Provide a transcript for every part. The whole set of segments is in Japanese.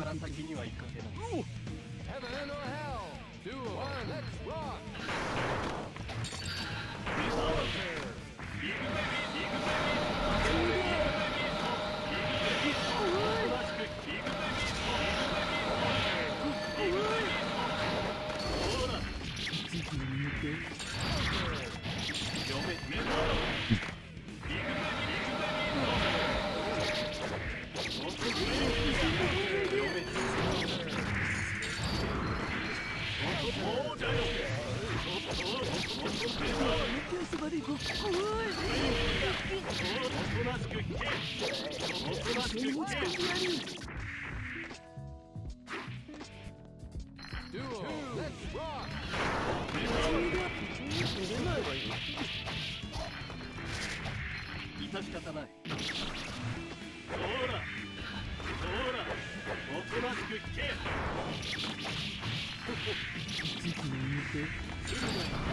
から先には行かせない。Heaven or hell, 2 or 1, let's rock. Duo, let's rock. 致し方ない。ほら、ほら、おとなしく聞け。時期に向け、するな。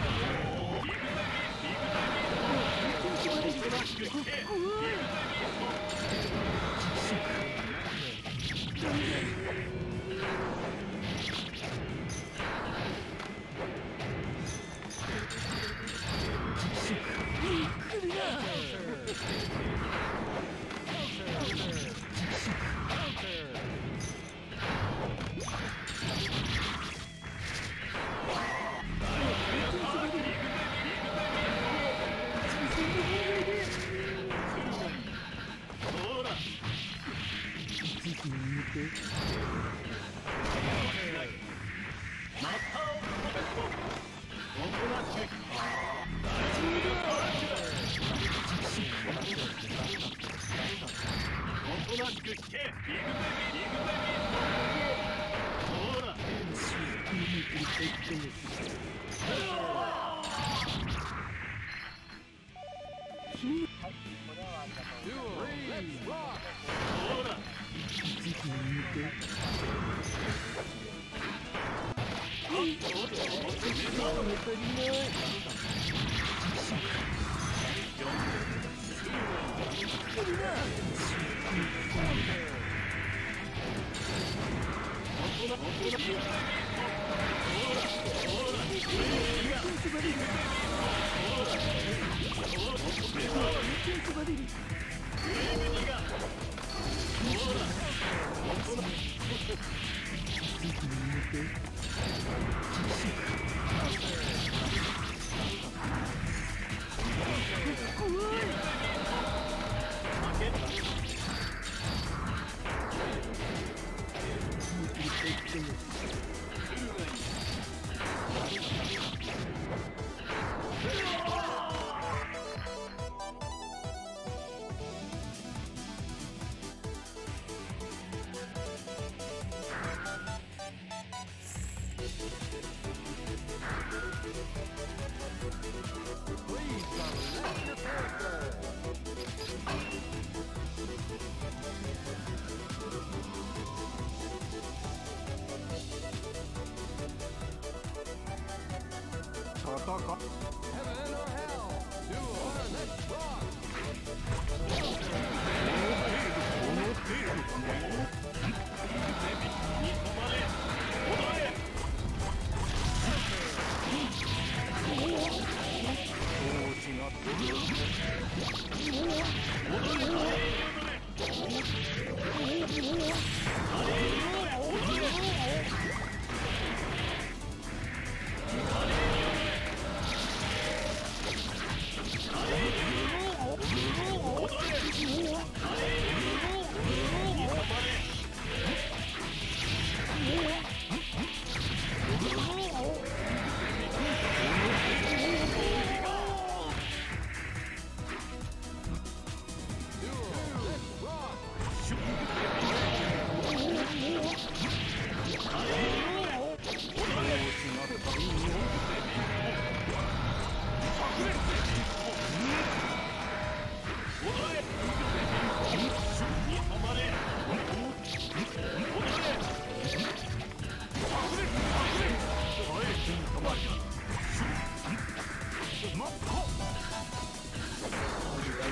おとなしく聞け。Heaven or hell, 2 or 1, let's rock.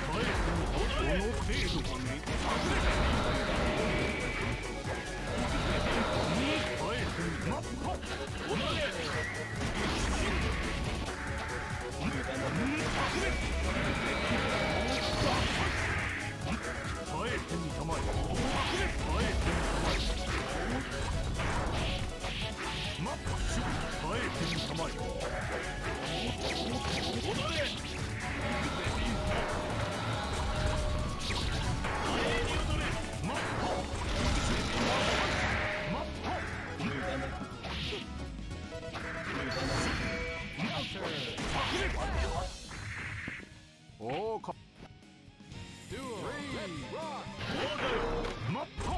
程度かね。 おおか。マット。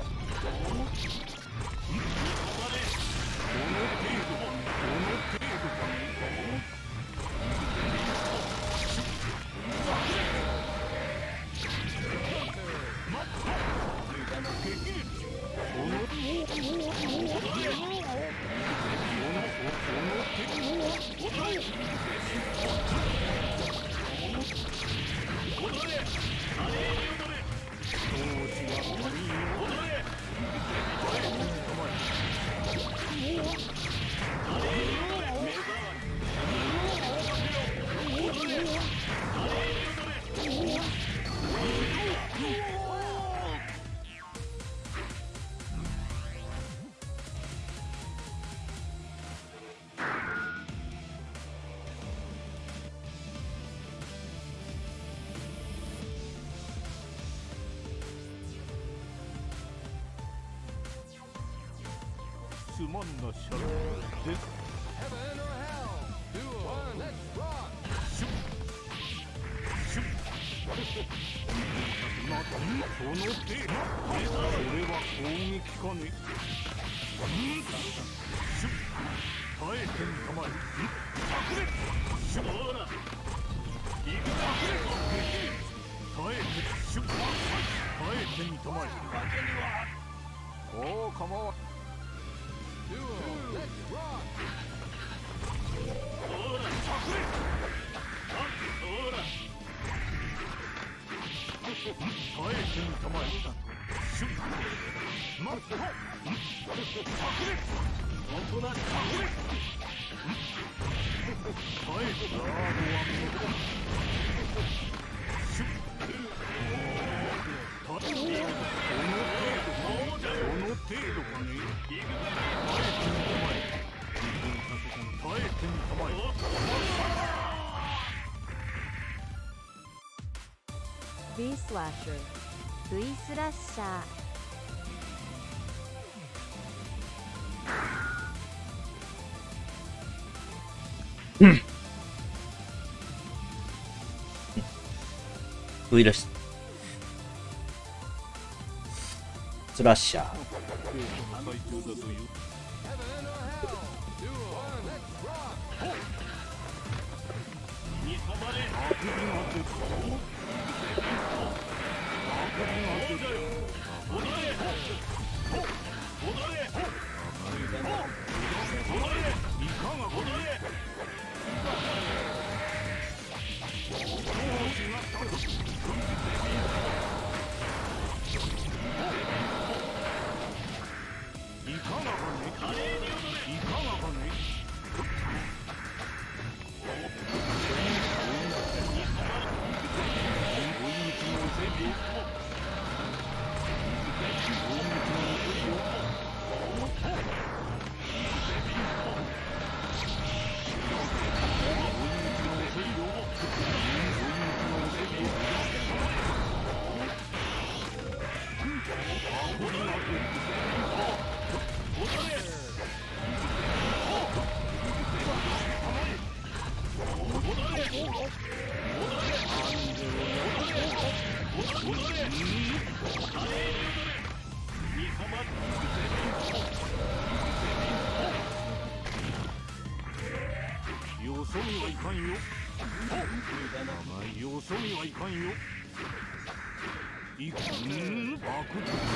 つまんなシャラでシュッシュッその手それは攻撃かねシュッ耐えてみたまえ隠れシュッほら行く耐えてシュッ耐えてみたまえおお構わほら隠れほら耐えてみたまえシュッマット隠れおとなしく隠れ耐えてガードはシュッ耐えてみたその程度かね耐えてみたまえ耐えてみたまえ V スラッシャー V スラッシャー V ラッシャースラッシャーよそ見はいかんよ。よそ見はいかんよ。いく爆弾しのぎがな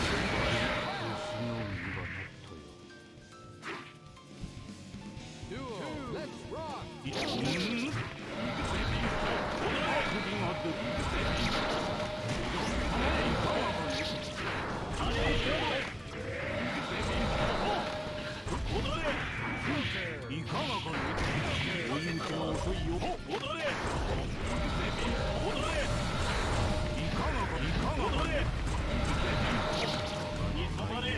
いかがかね。追い打ちが遅いよ。戻れ。戻れ。いかがか。いかがかね。に止まれ。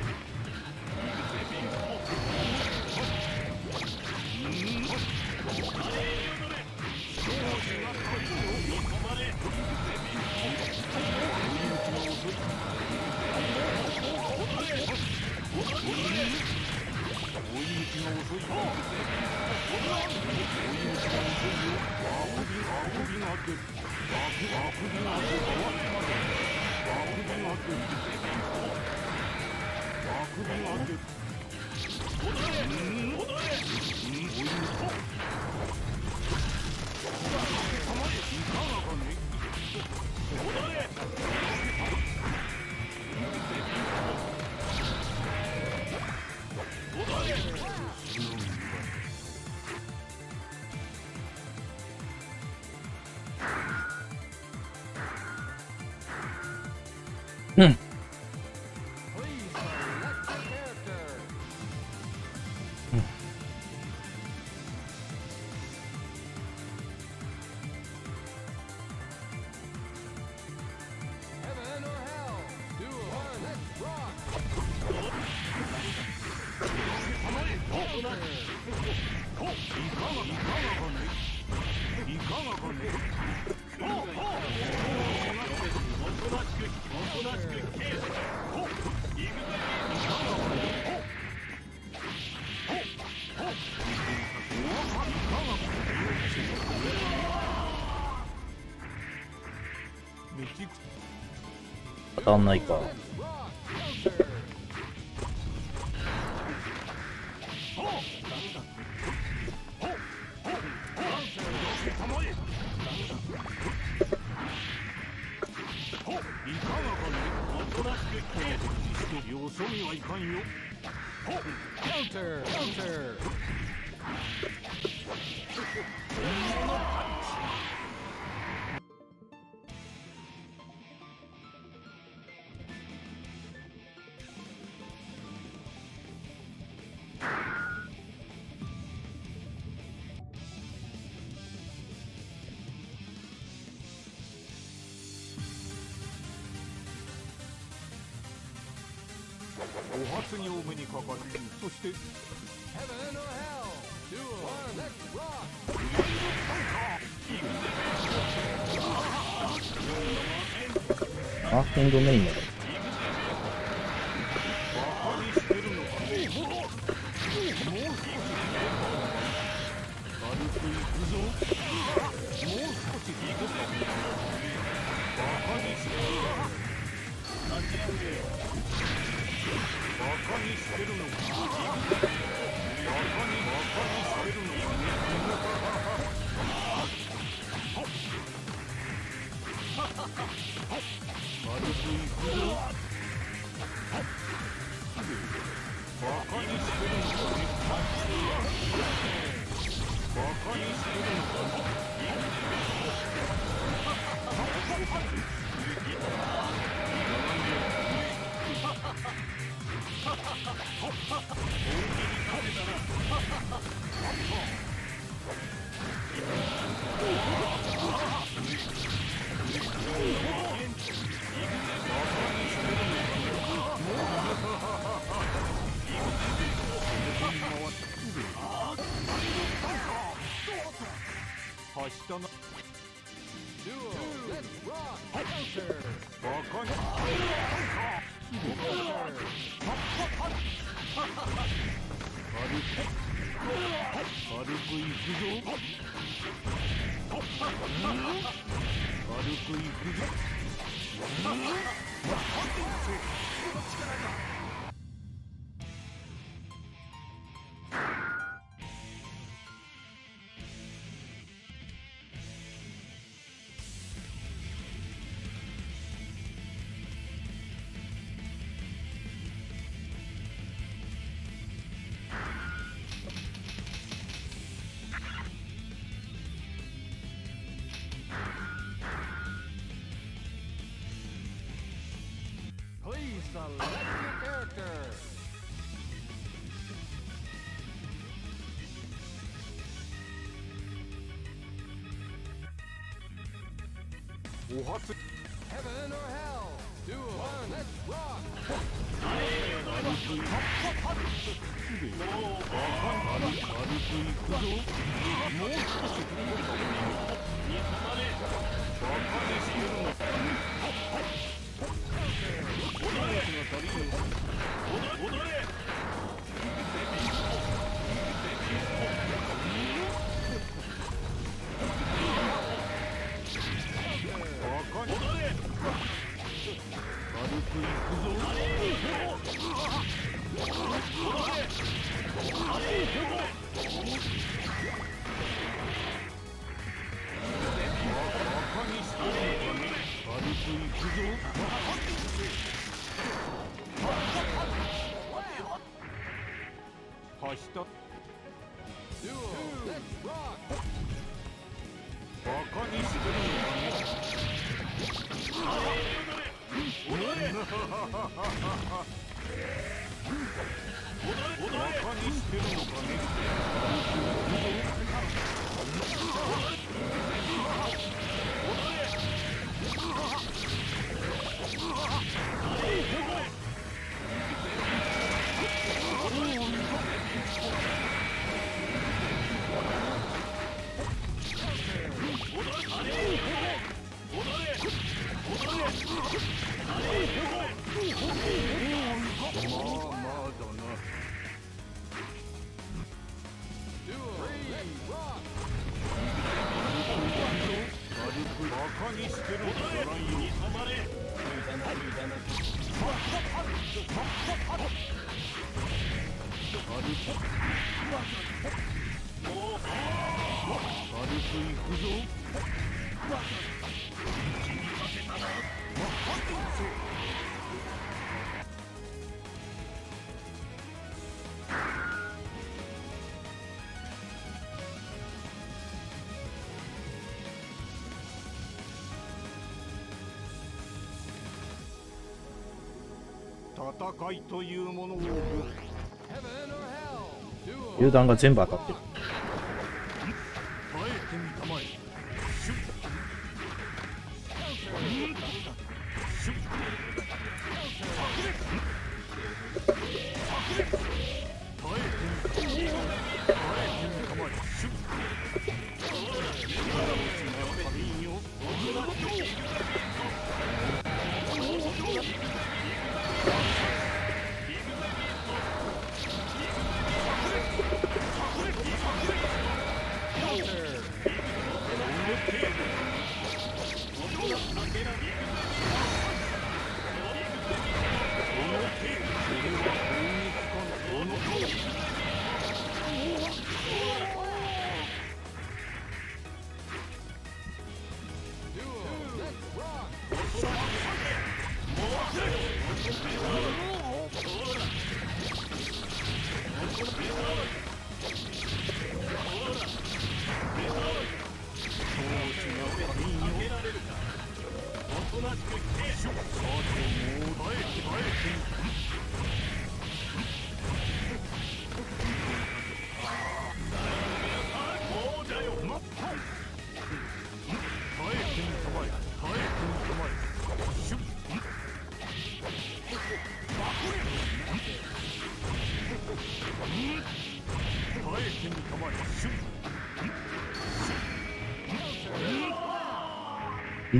当たんないか。 よそ見はいかんよ。お初にお目にかかる。そしてアーケンドメインだ。 バカにしてるのか。もう少し軽くいくぞ。もう少しいくぞ。バカにしてる。バカにしてるのか。バカにしてるのか。軽くいくぞ。バカにしてるのか。バカにしてるのか。はしたな。バカに。軽くいくぞ。軽くいくぞ。お初。 戦いというものを榴弾が全部当たってる。 耐えてみたまえ。シュッシュッうん。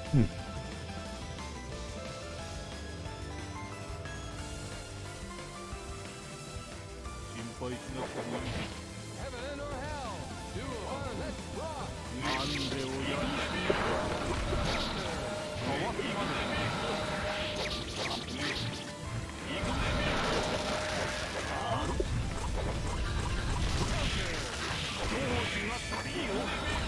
うん心配しなくてもいい。なんでをやりすぎた。かわすまで。調子が足りんよ。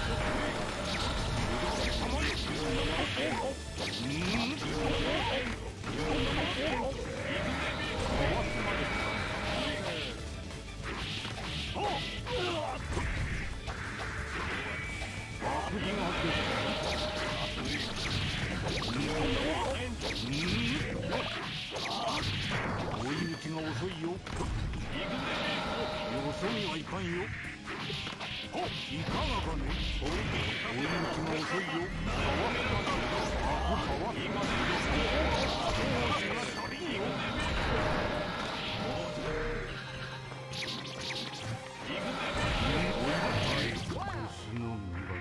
追い抜きが遅いよ。よそにはいかんよ。いかがかね。追い抜きが遅いよ。かわすまで。かわすまで。調子が足りんよ。星の実が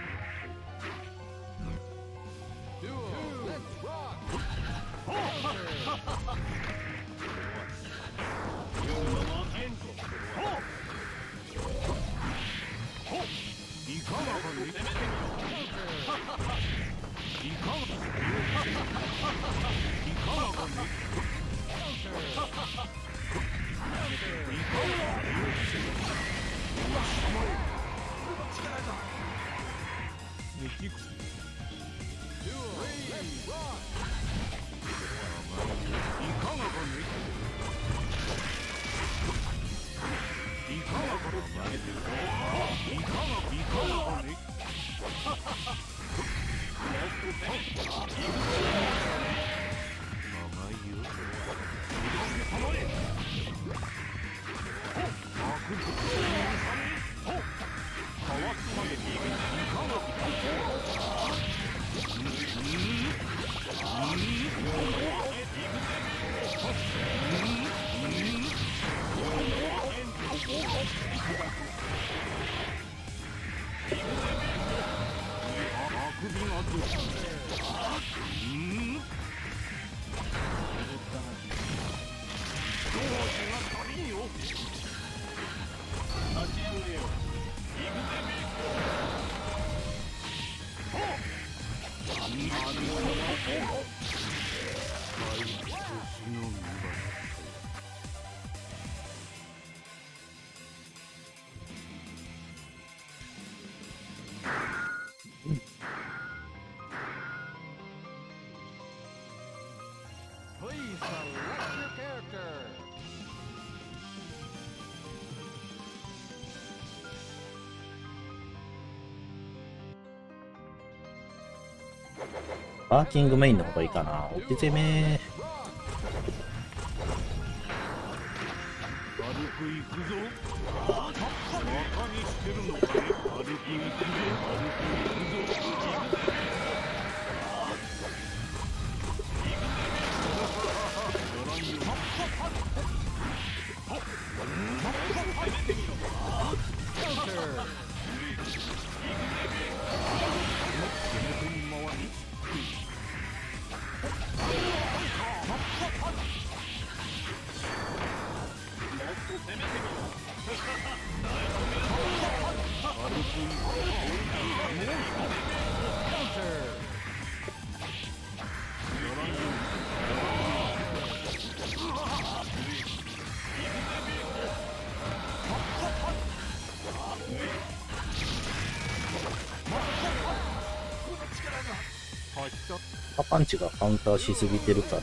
いかがかね。いかがかね。Please select your character. バーキングメインの方がいいかな。お手攻め。 軽く行くぞ。バカにしてるのかい。軽く行くぞ。軽く行くぞ。 パンチがカウンターしすぎてるから。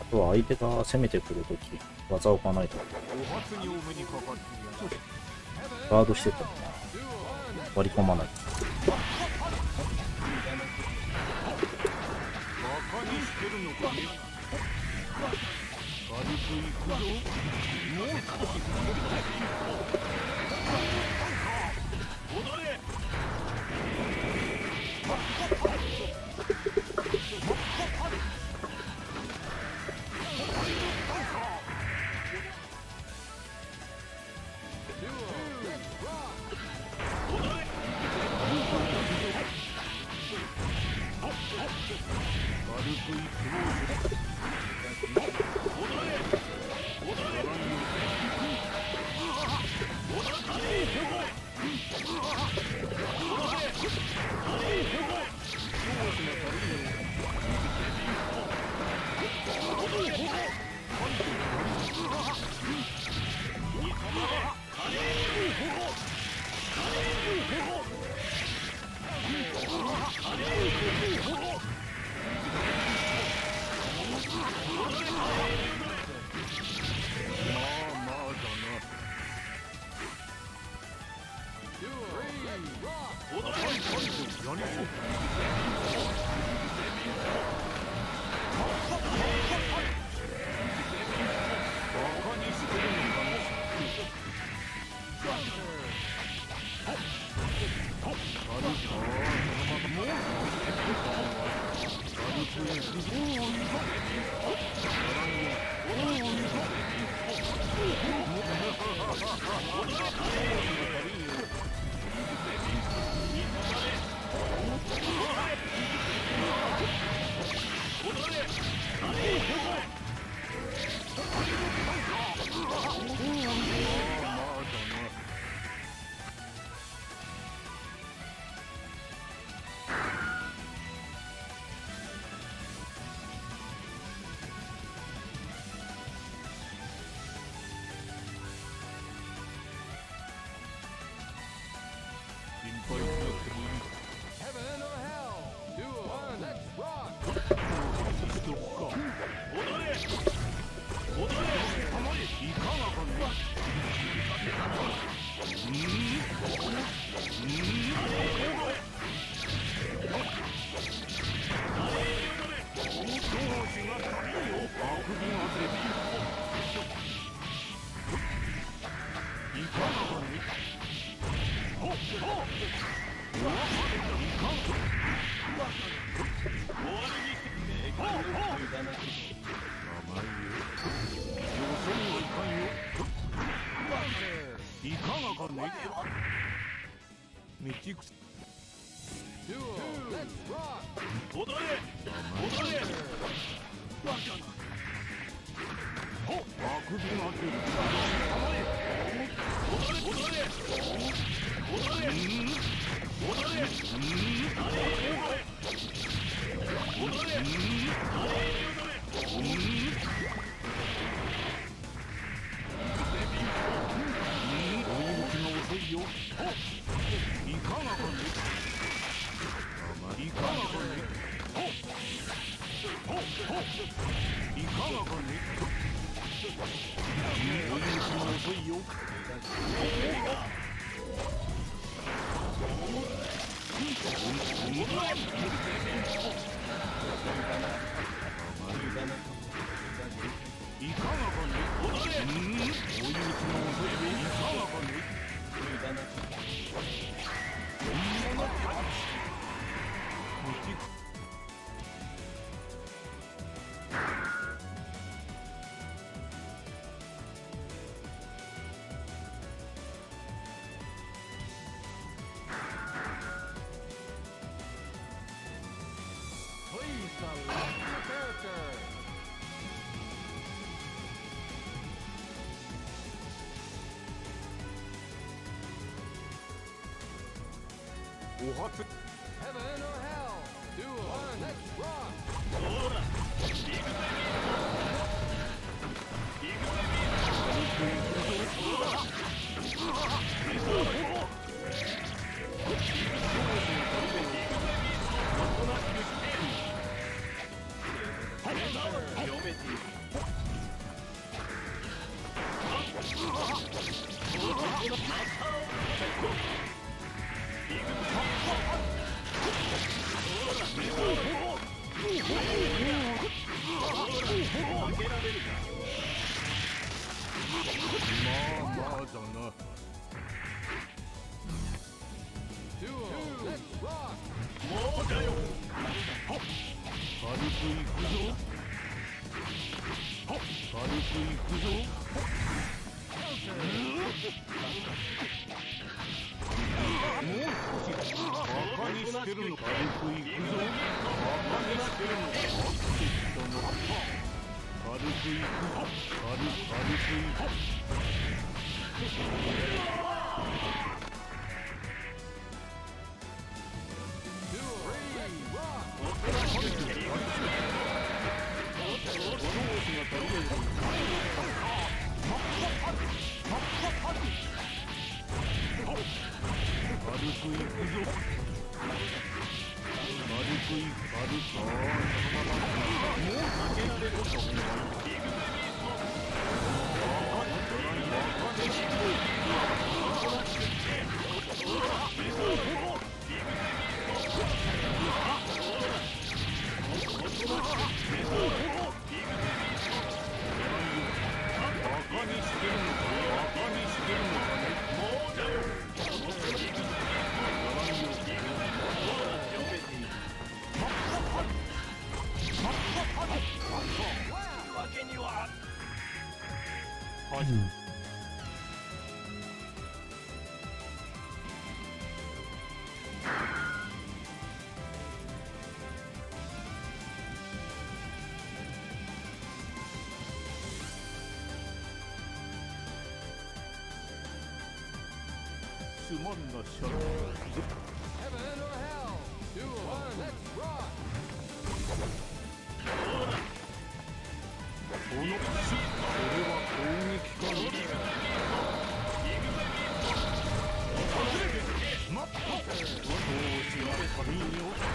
とは相手が攻めてくるとき、技を置かないと。 お初にお目にかかってガードしてたらな。割り込まない。 バカにしてるのかね。軽くいくぞ。もう少し踊れ。 いかがかね。道草踊れ。踊れ。 あくびが出る。 踊れ。踊れ。踊れ。踊れ。踊れ。 いかがかね。いかがかね。いかがかね。追い抜きが遅いよ。いかがかね。追い抜きが遅いよ。いかがかね。お初。 ほら。行くぜ。読めている。 まあまあだな。 もうだよ。 軽くいくぞ。軽くいくぞ。もう少しバカにしてるのか。軽くいくぞ。バカにしてるのか。人の軽くいくぞ。軽くいく。つまんなしゃら。このこれは攻撃か。まったどうしが足りんよ。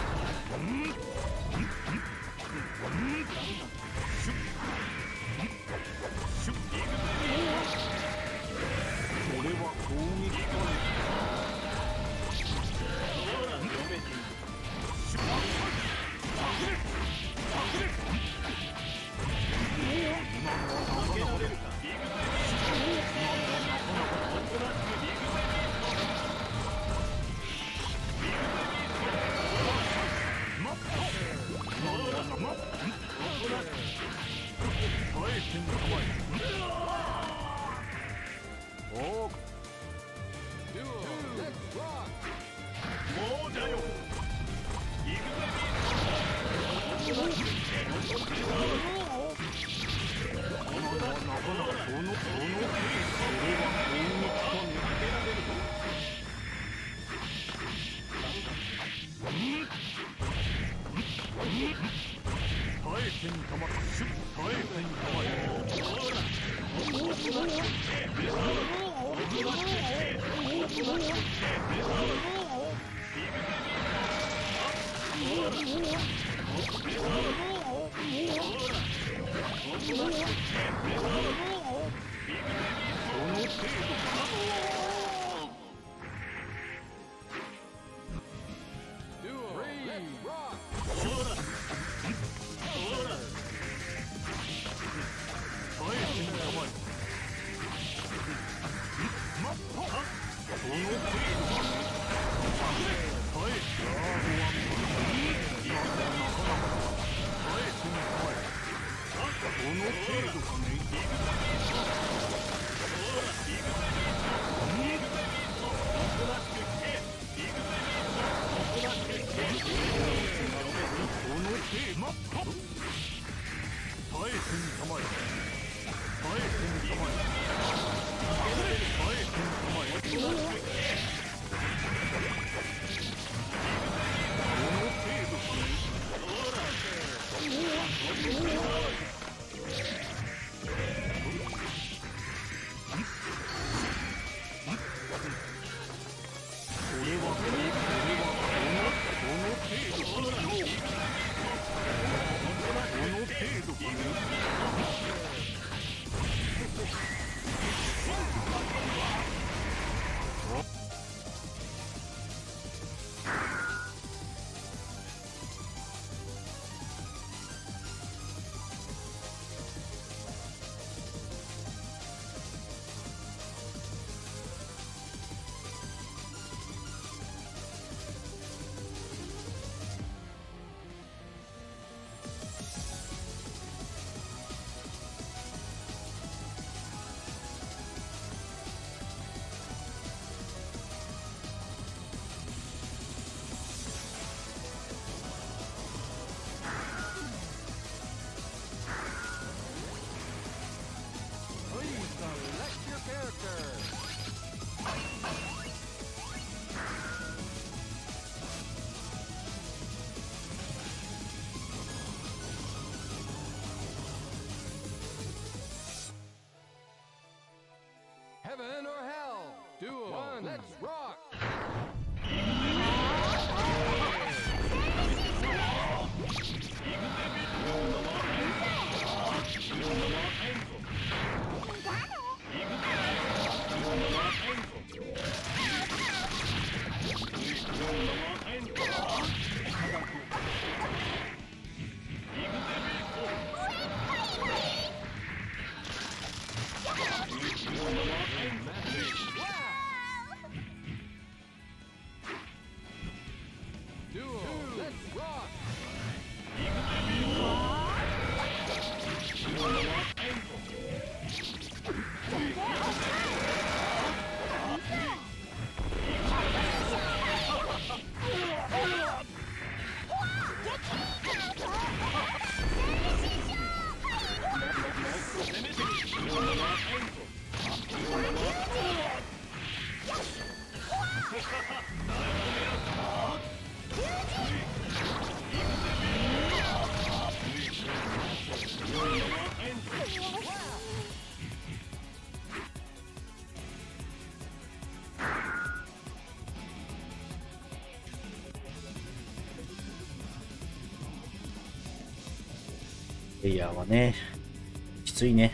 これは攻撃か。 レイヤーはね、きついね。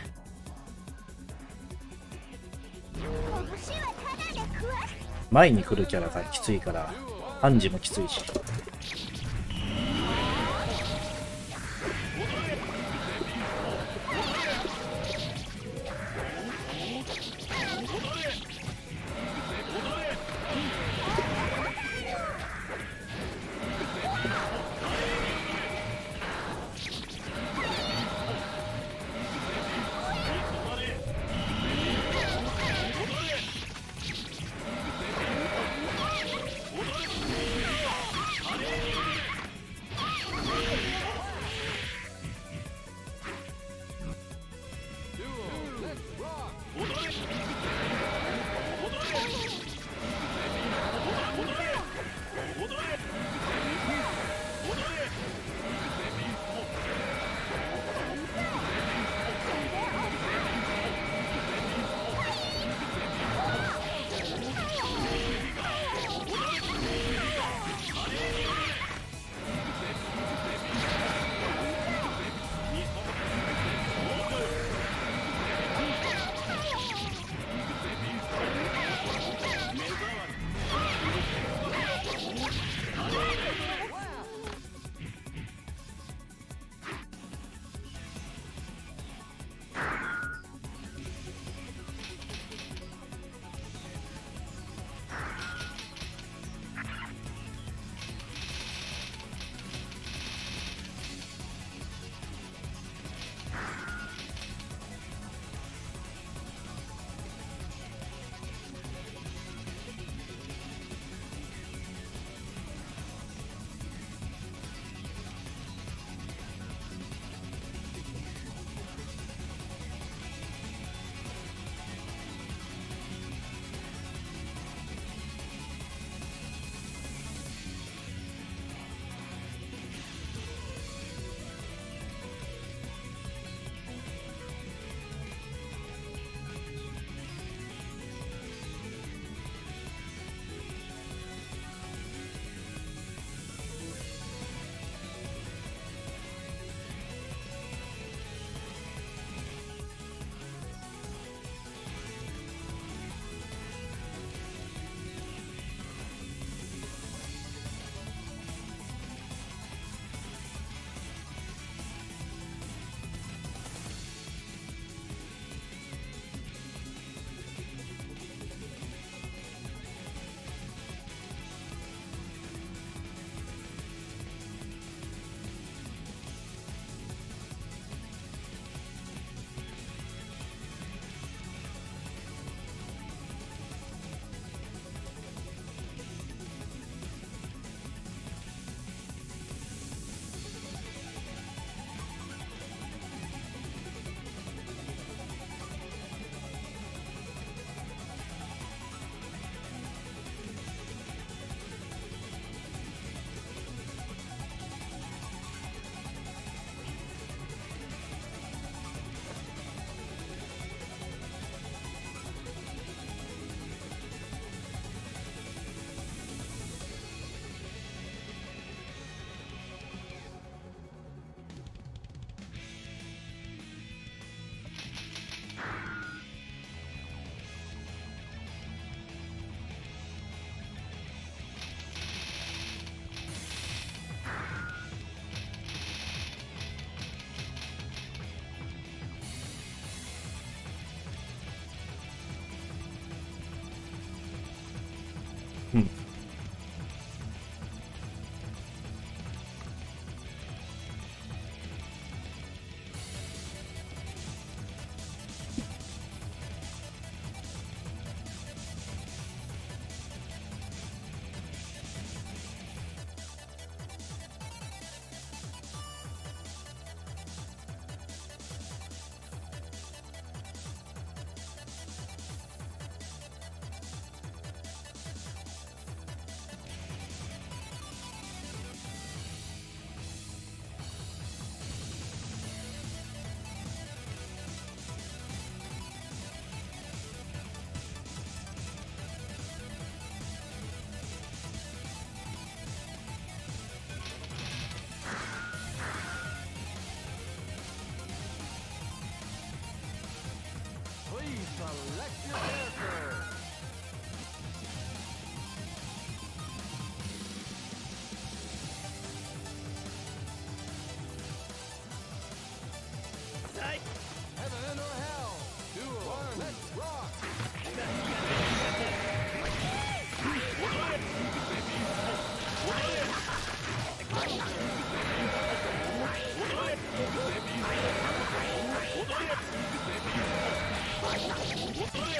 前に来るキャラがきついから、ハンジもきついし。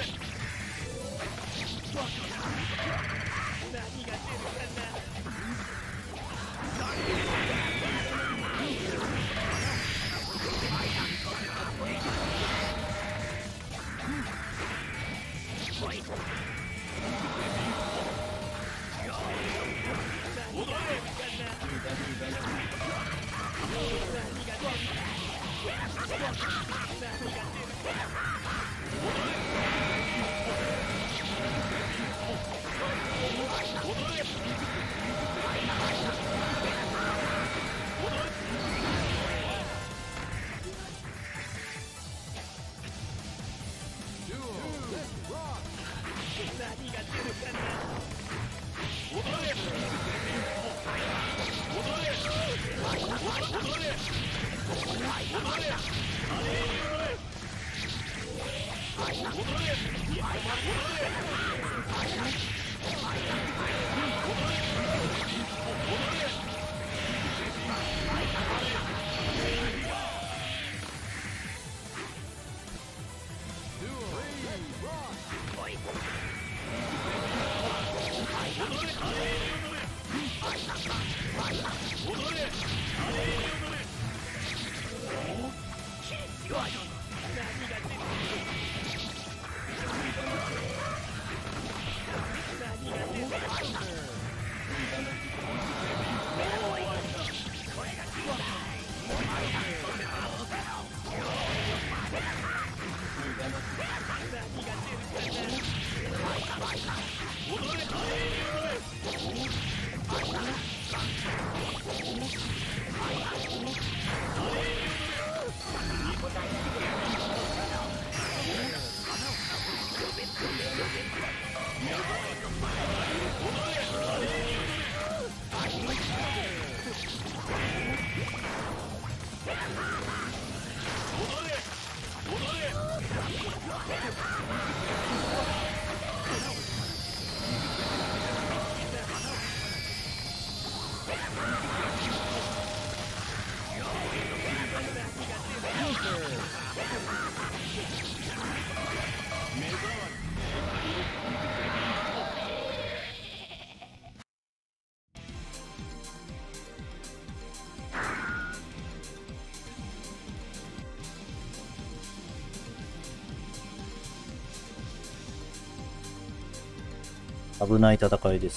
危ない戦いです。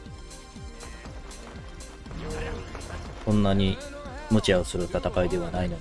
こんなに無茶をする戦いではないのに。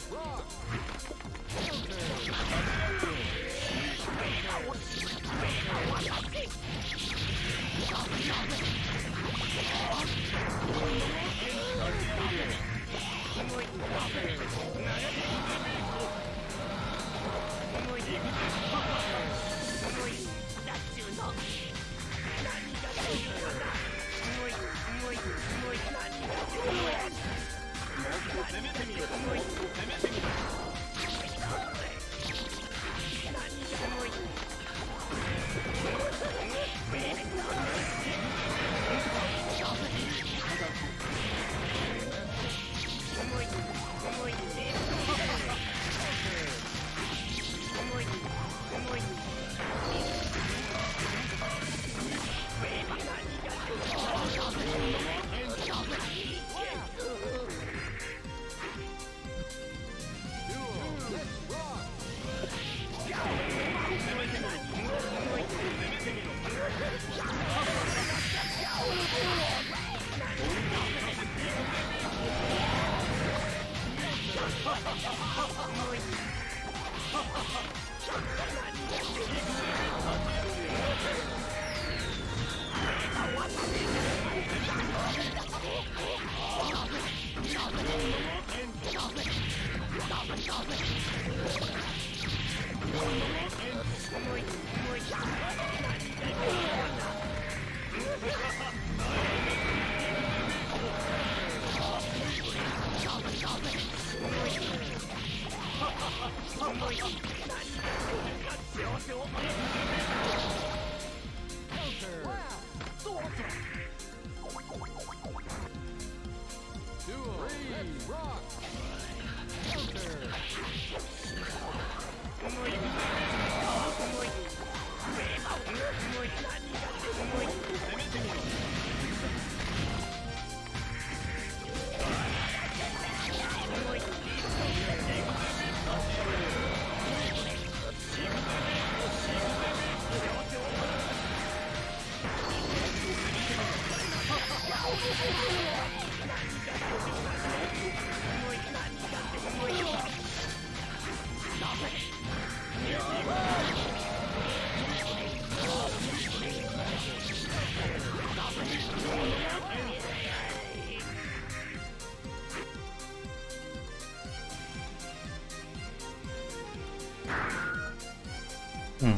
うん。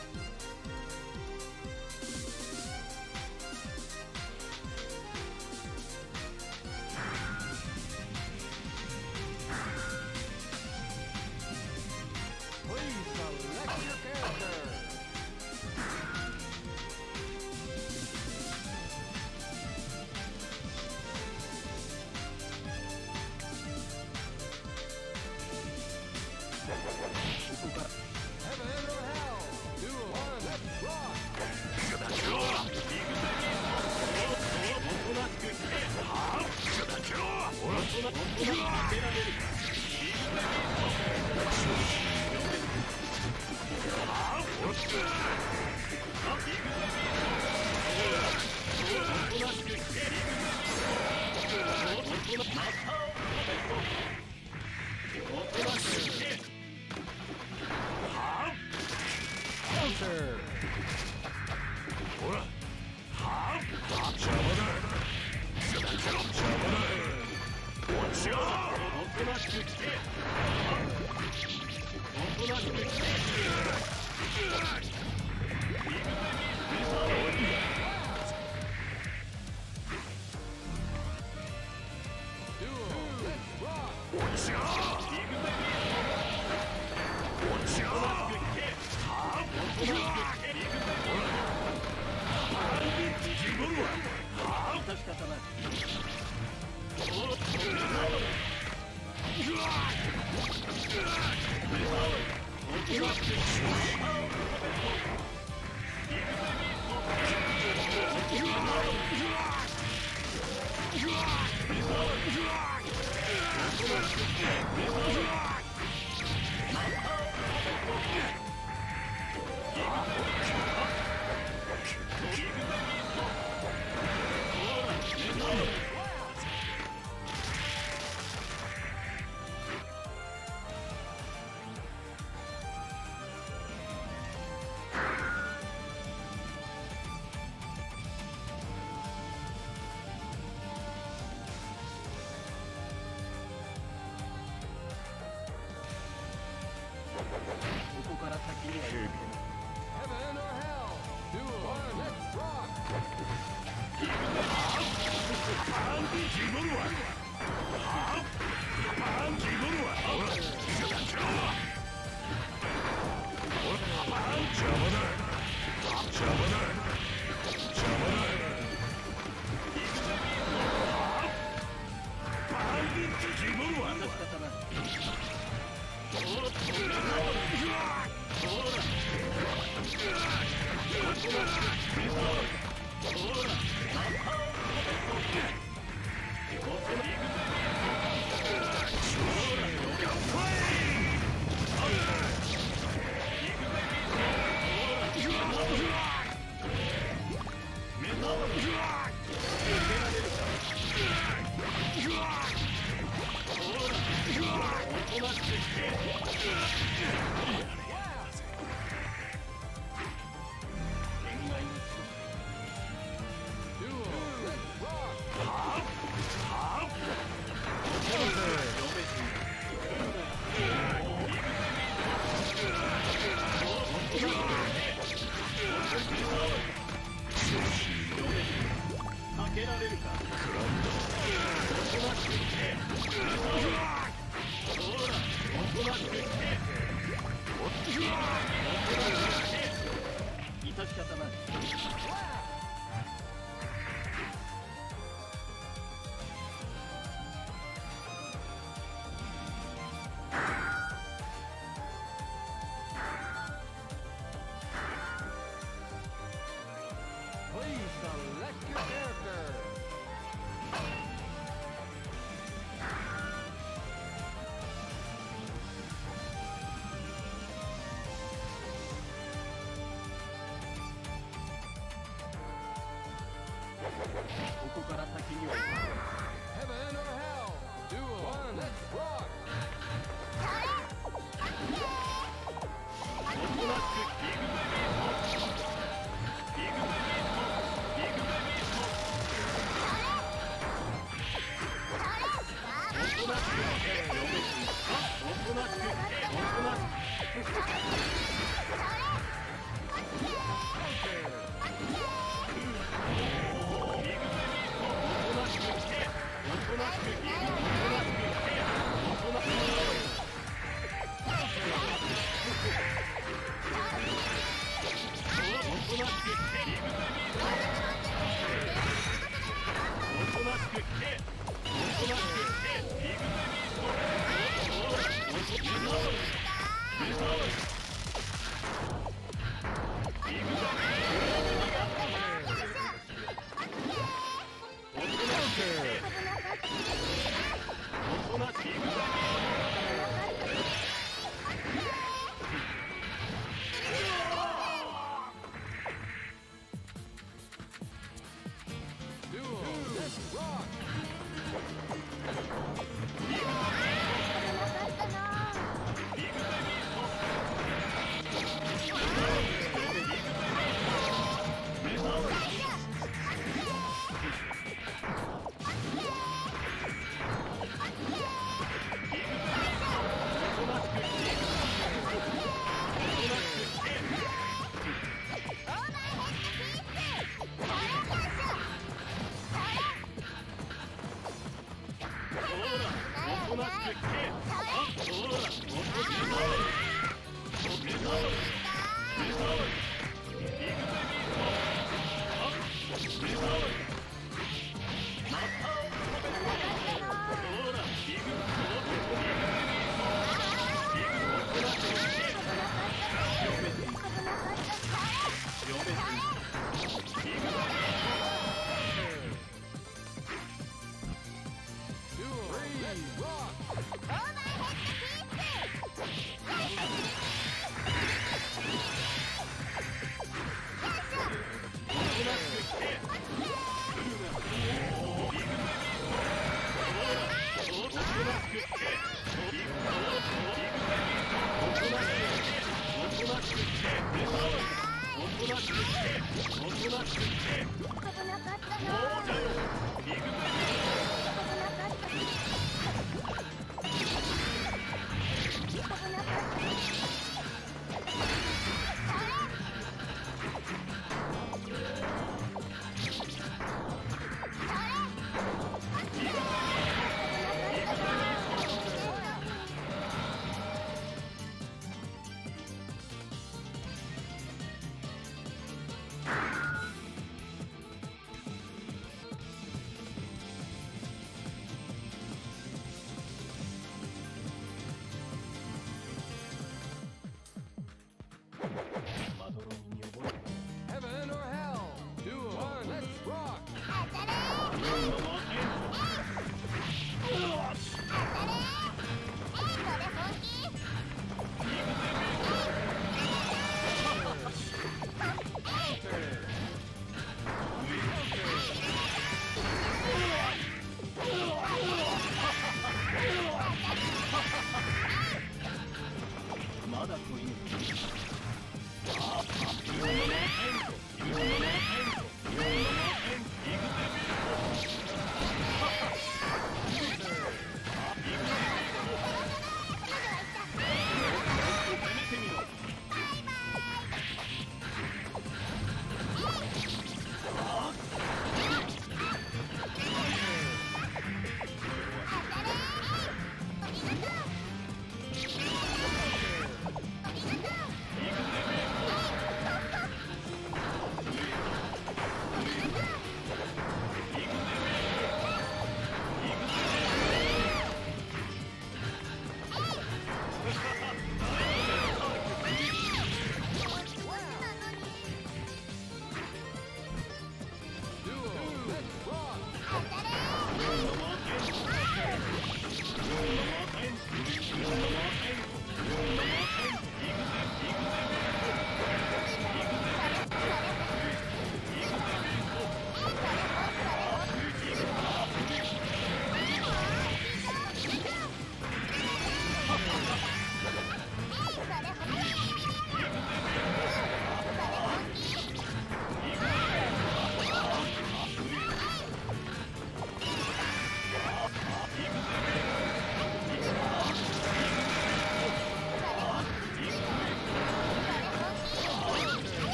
ここから先には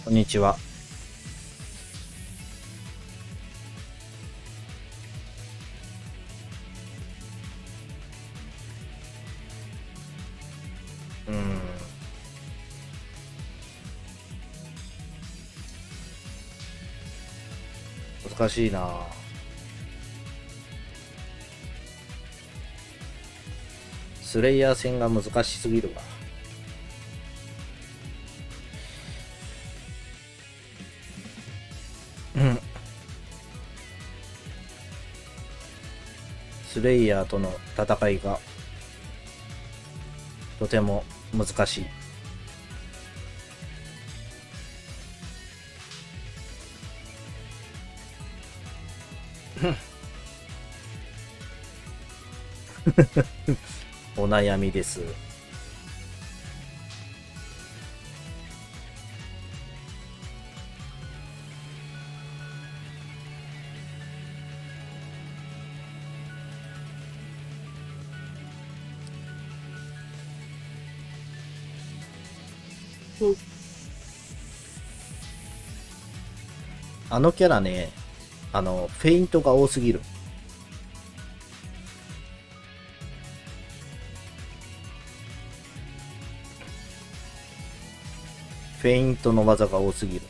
こんにちは。難しいな。スレイヤー戦が難しすぎるわ。スレイヤーとの戦いがとても難しい。お悩みです。あのキャラね、フェイントが多すぎる。フェイントの技が多すぎる。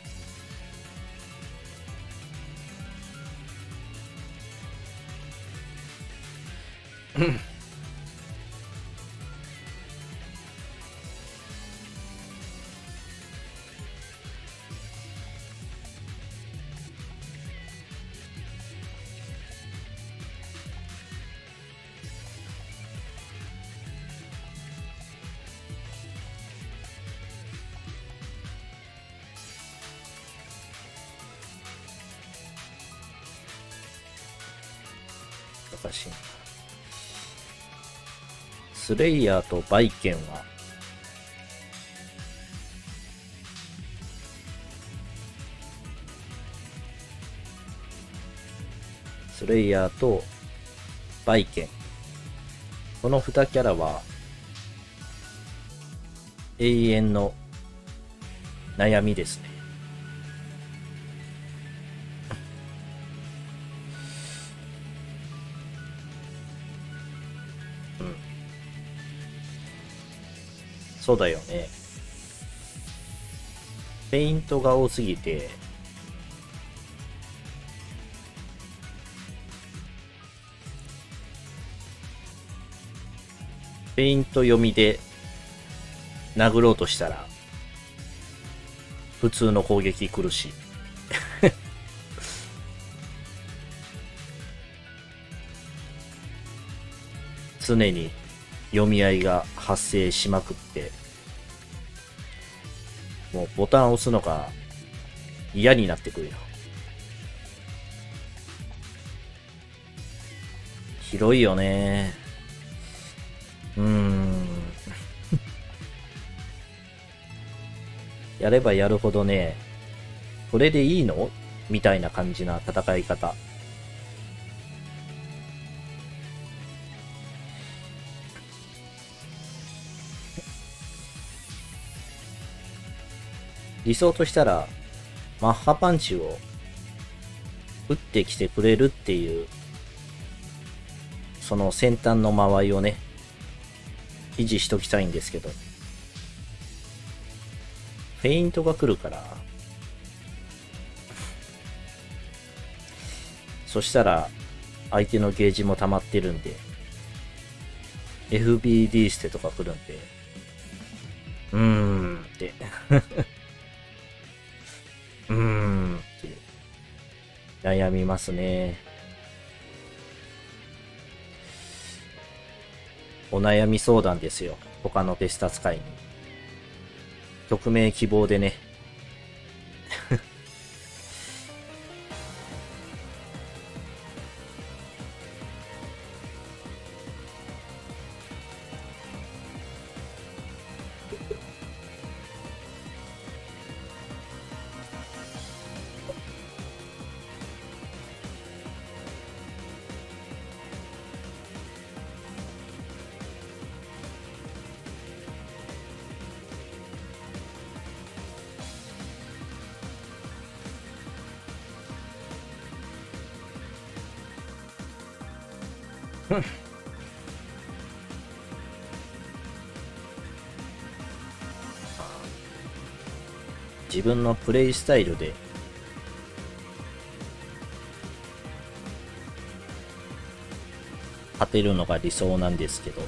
難しいな。スレイヤーとバイケンはスレイヤーとバイケン、この2キャラは永遠の悩みですね。そうだよね。ペイントが多すぎて、ペイント読みで殴ろうとしたら普通の攻撃来るし常に読み合いが発生しまくって、もうボタンを押すのが嫌になってくるよ。広いよね。やればやるほどね、これでいいのみたいな感じな戦い方。理想としたらマッハパンチを打ってきてくれるっていう、その先端の間合いをね維持しときたいんですけど、フェイントが来るから、そしたら相手のゲージも溜まってるんで FBD 捨てとか来るんで、ってって悩みますね。お悩み相談ですよ。他のテスタ使いに。匿名希望でね。 自分のプレイスタイルで勝てるのが理想なんですけど、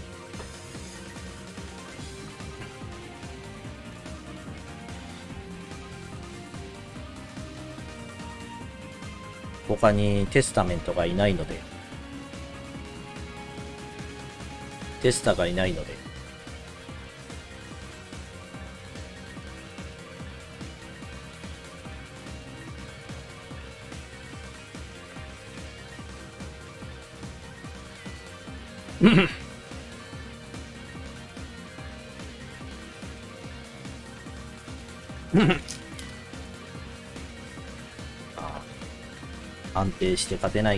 他にテスタメントがいないので、テスタがいないので、安定して勝てない。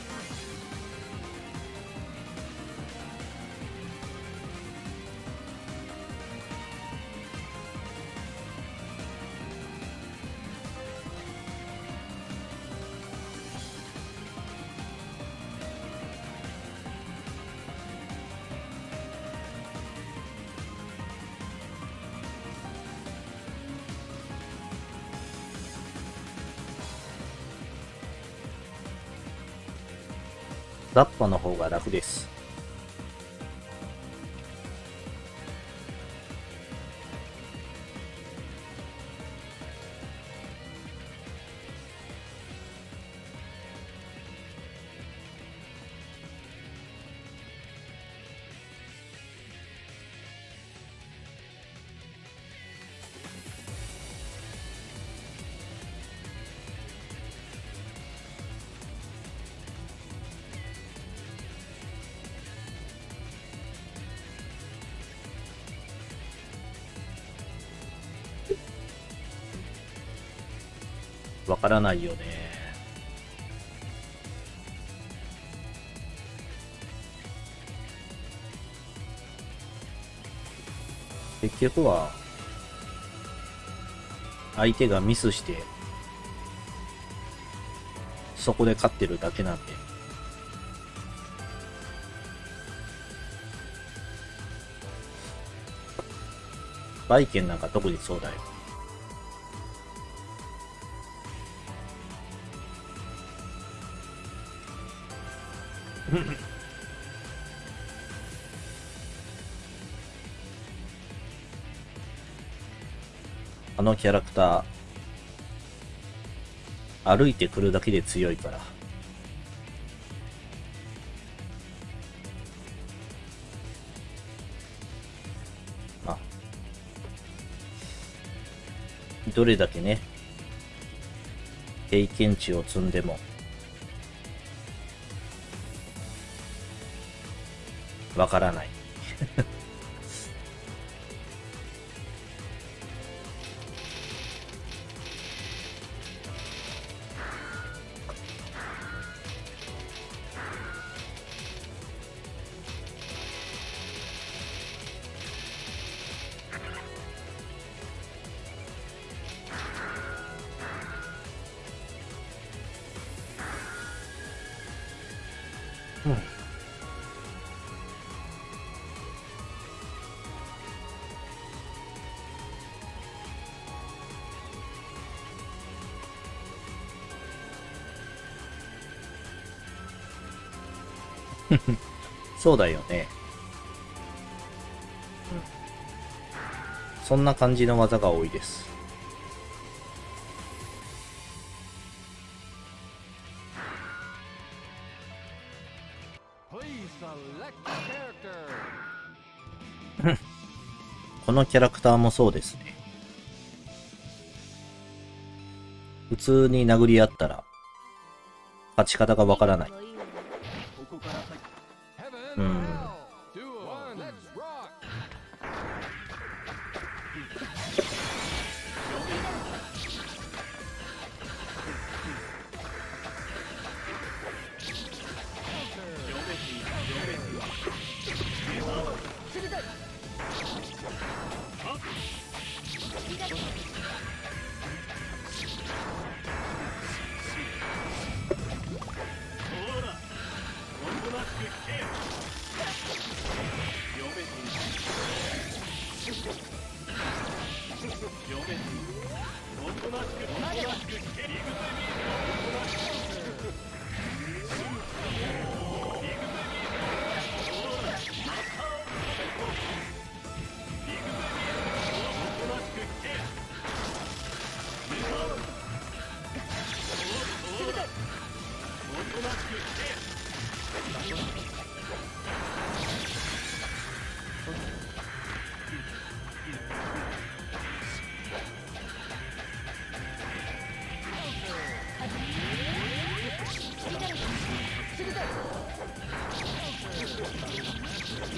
ザッパの方が楽です。わからないよね。結局は相手がミスしてそこで勝ってるだけなんで。バイケンなんか特にそうだよ。あのキャラクター、歩いてくるだけで強いから。まあ、どれだけね、経験値を積んでも、わからない。そうだよね。そんな感じの技が多いです。このキャラクターもそうですね。普通に殴り合ったら勝ち方がわからない。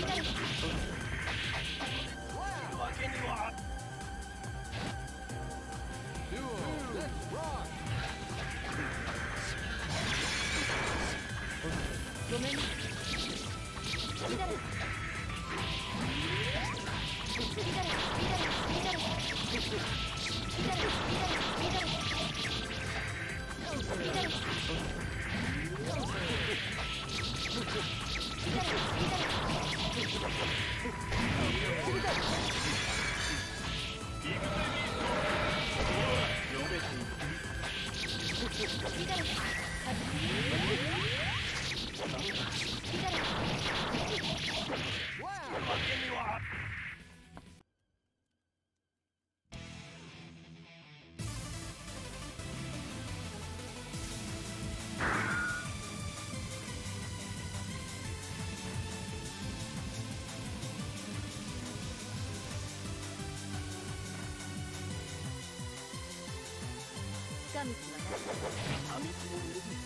近道はない。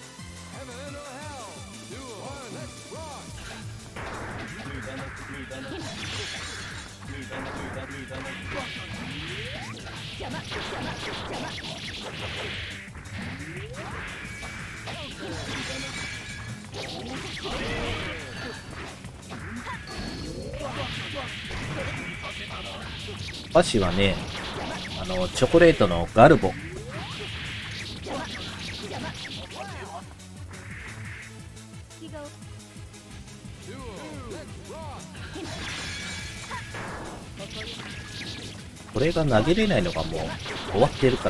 邪魔邪魔邪魔。 お菓子はね、チョコレートのガルボ。これが投げれないのがもう終わってるから。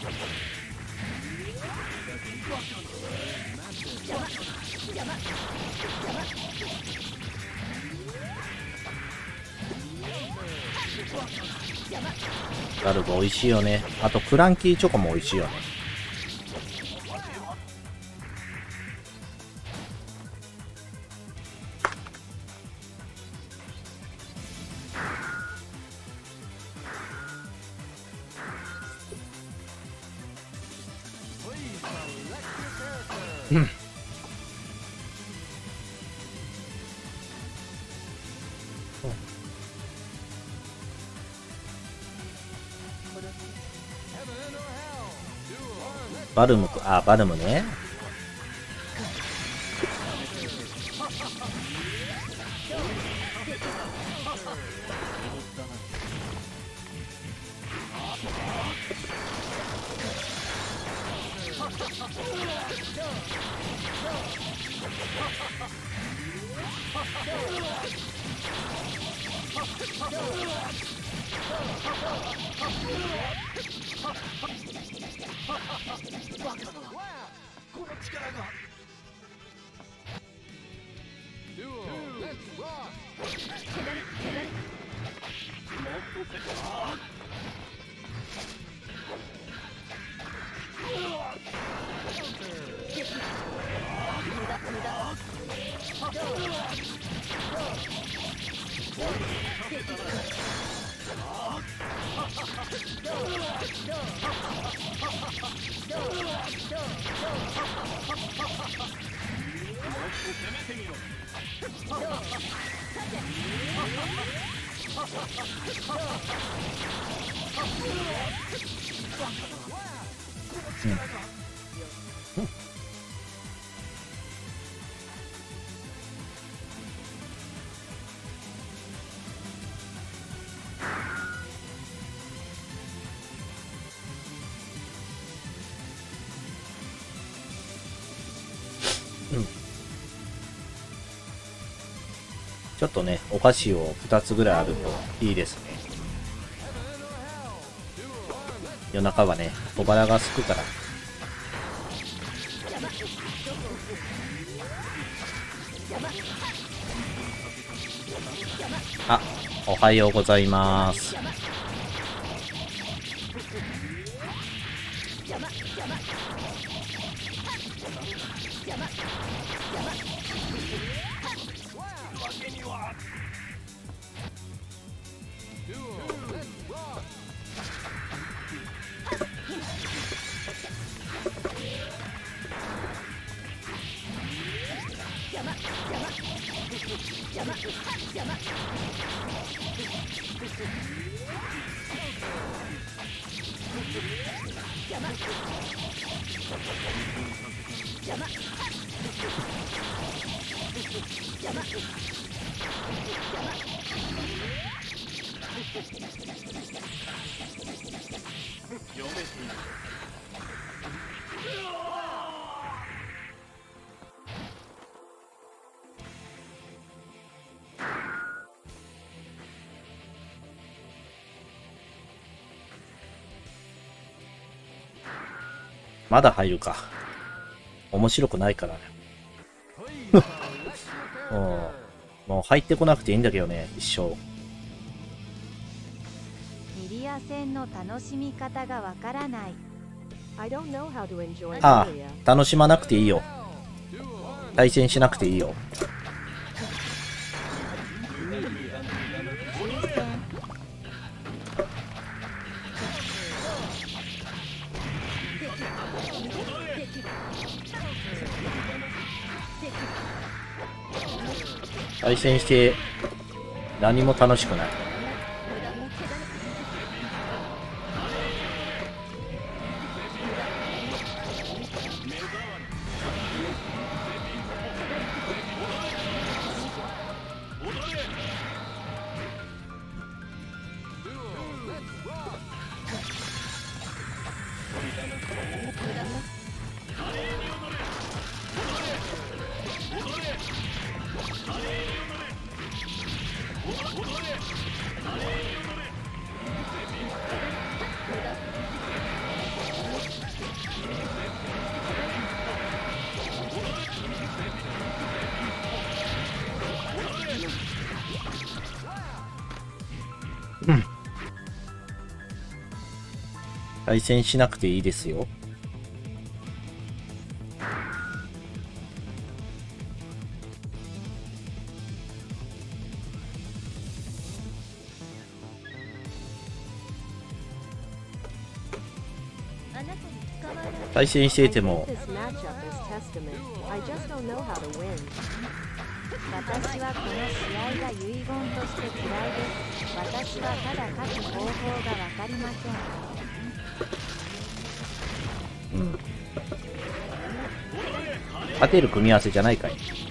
ガルボ美味しいよね。あとクランキーチョコも美味しいよね。うん。バルム、あ、バルムね。ちょっとね、お菓子を2つぐらいあるといいですね。夜中はね、小腹が空くから。あ、おはようございます。 読めている。 まだ入るか。面白くないからね。もう入ってこなくていいんだけどね、一生。 ミリア戦の楽しみ方がわからない。I don't know how to enjoy あ Milia. あ、楽しまなくていいよ。対戦しなくていいよ。対戦して何も楽しくない。対戦しなくていいですよ。対戦していても This matchup is testament. I just don't know how to win. 私はこの試合が遺言として嫌いです。私はただ勝つ方法がわかりません。 勝てる組み合わせじゃないかい。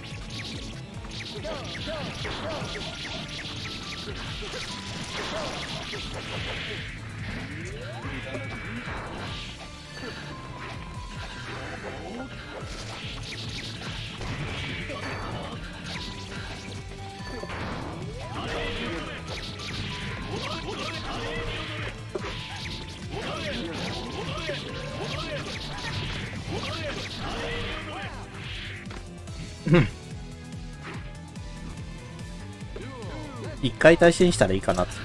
一回対戦したらいいかなって。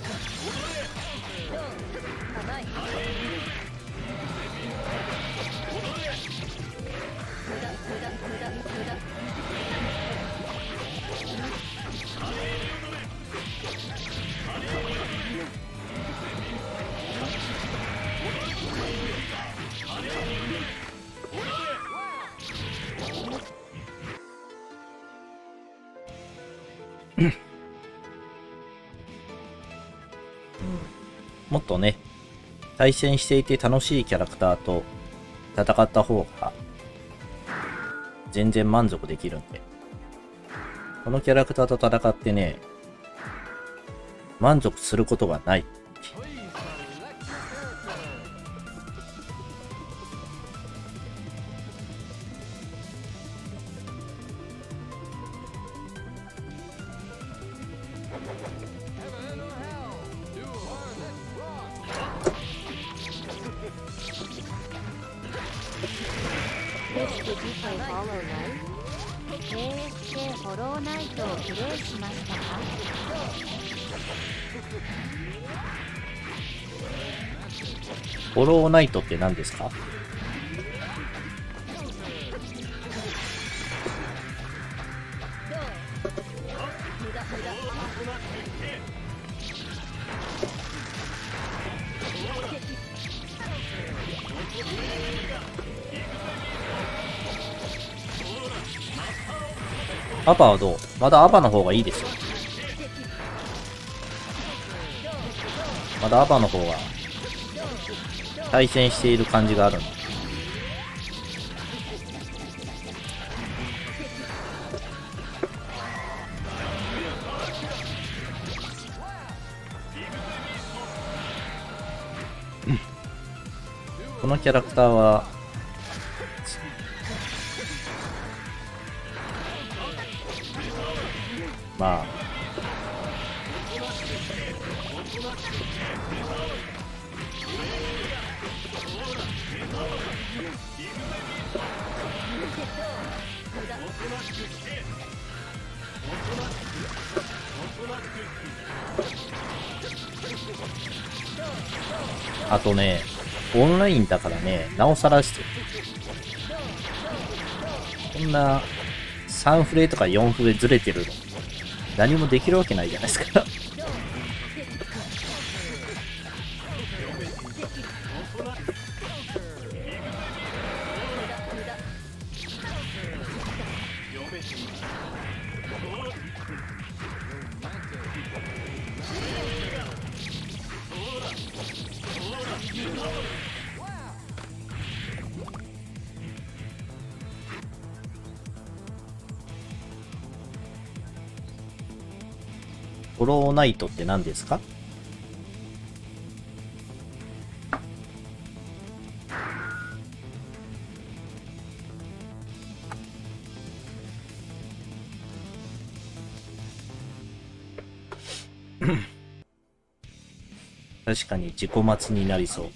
もっとね、対戦していて楽しいキャラクターと戦った方が全然満足できるんで。このキャラクターと戦ってね、満足することがない。 Did you play Hollow Knight? KSK ホローナイトをプレイしましたか？ ホローナイトって何ですか？アバはどう？まだアバの方がいいですよ。まだアバの方が対戦している感じがあるんで。 このキャラクターはまああとね、オンラインだからね、なおさらしてこんな3フレとか4フレずれてるの何もできるわけないじゃないですか。ホローナイトって何ですか？確かに自己末になりそう。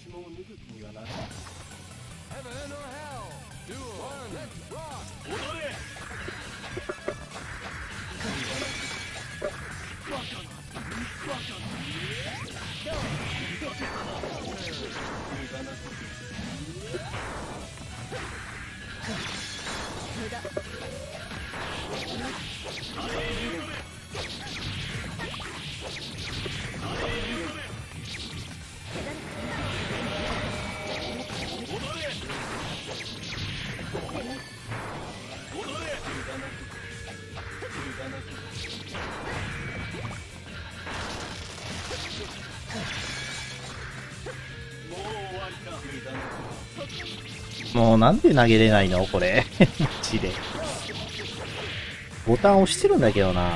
もうなんで投げれないのこれ。マジで。ボタン押してるんだけどな。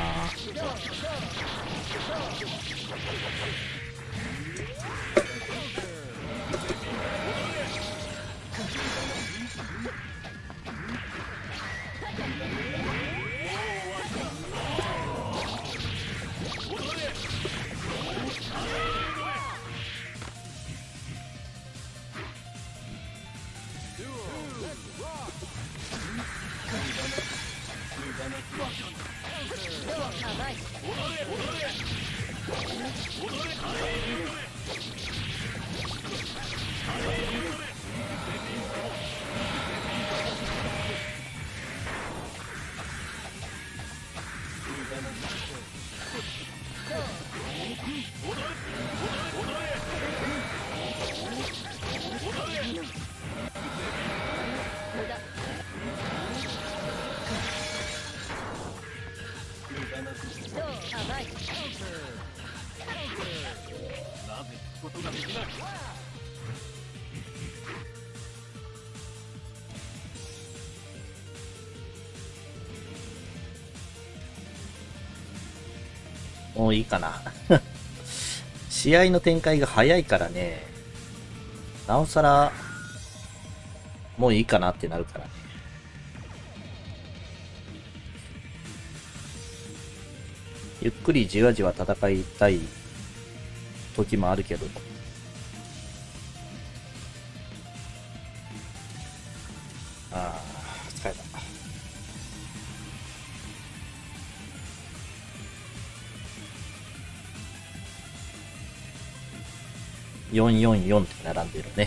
もういいかな。試合の展開が早いからね、なおさらもういいかなってなるからね。ゆっくりじわじわ戦いたい時もあるけど、ああ疲れた。444って並んでるね。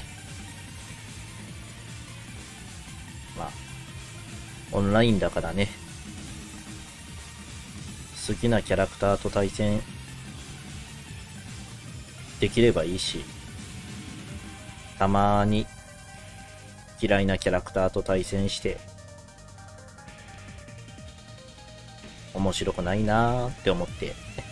まあオンラインだからね、好きなキャラクターと対戦できればいいし、たまに嫌いなキャラクターと対戦して面白くないなーって思って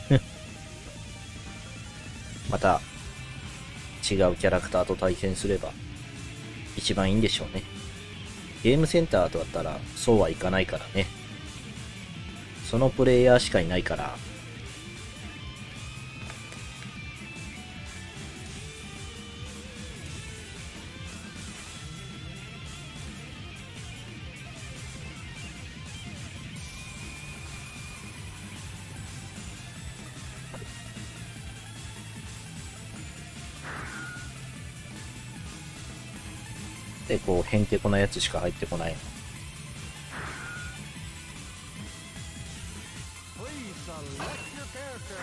また違うキャラクターと対戦すれば一番いいんでしょうね。ゲームセンターとだったらそうはいかないからね。そのプレイヤーしかいないから。 でこうへんてこなやつしか入ってこないの？ Please select your character.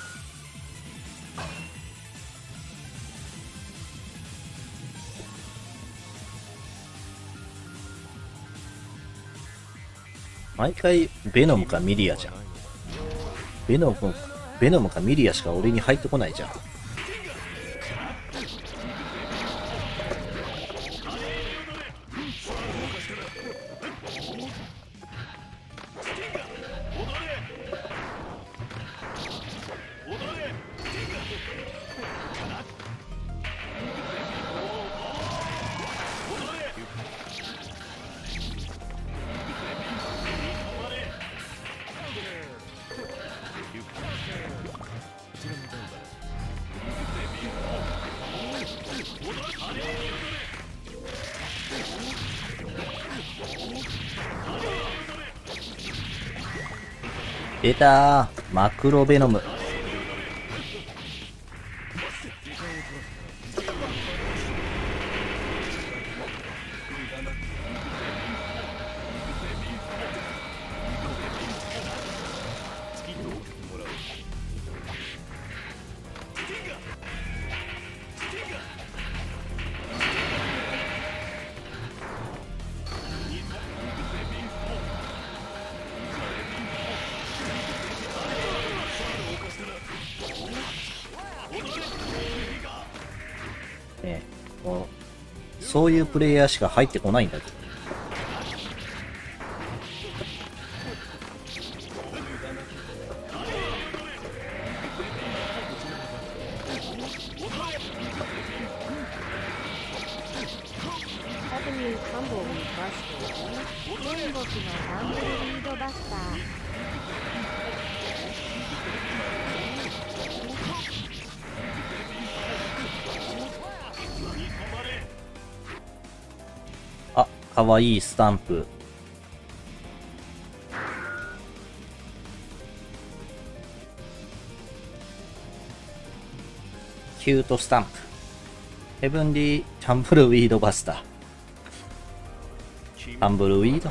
毎回ベノムかミリアじゃん。ベノムかミリアしか俺に入ってこないじゃん。出たー、マクロベノム。ね、こうそういうプレイヤーしか入ってこないんだけど。 Avenue Tumbleweed Buster 天国のタンブルウィードバスター。 あ、かわいいスタンプ。キュートスタンプ。ヘブンリータンブルウィードバスター。タンブルウィード。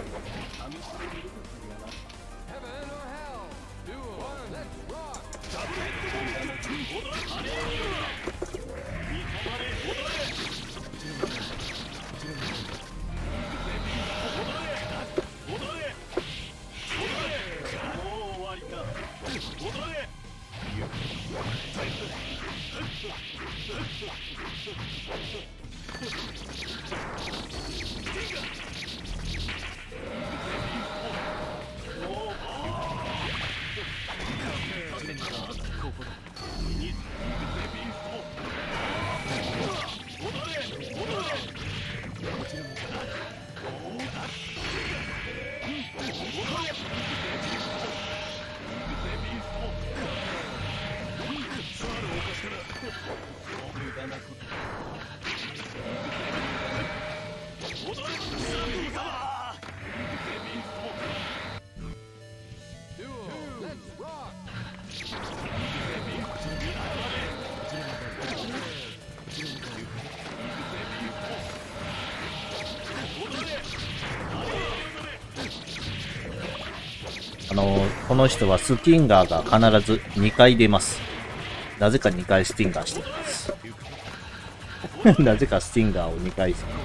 この人はスティンガーが必ず2回出ます。なぜか2回スティンガーしています。なぜかスティンガーを2回する。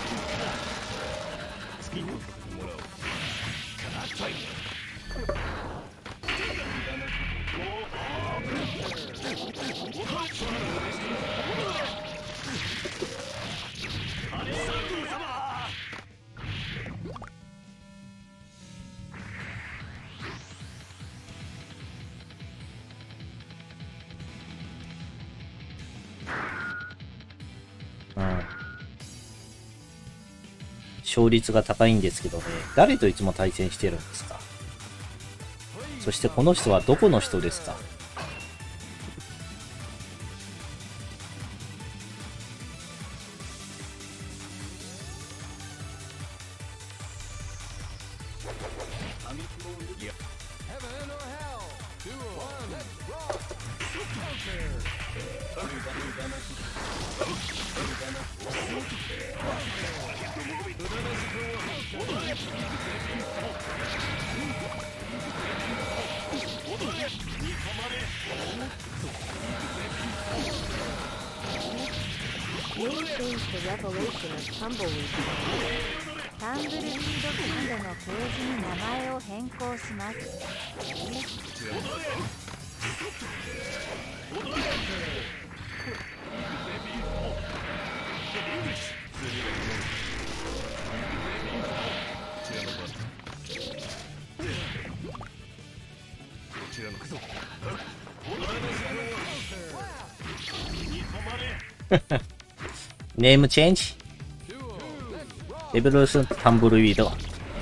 勝率が高いんですけどね、誰といつも対戦してるんですか？そしてこの人はどこの人ですか？ New change the revelation of Tumbleweed. タンブルウィードキンドのページに名前を変更します。 ネームチェンジ。レベルスタンブルウィード。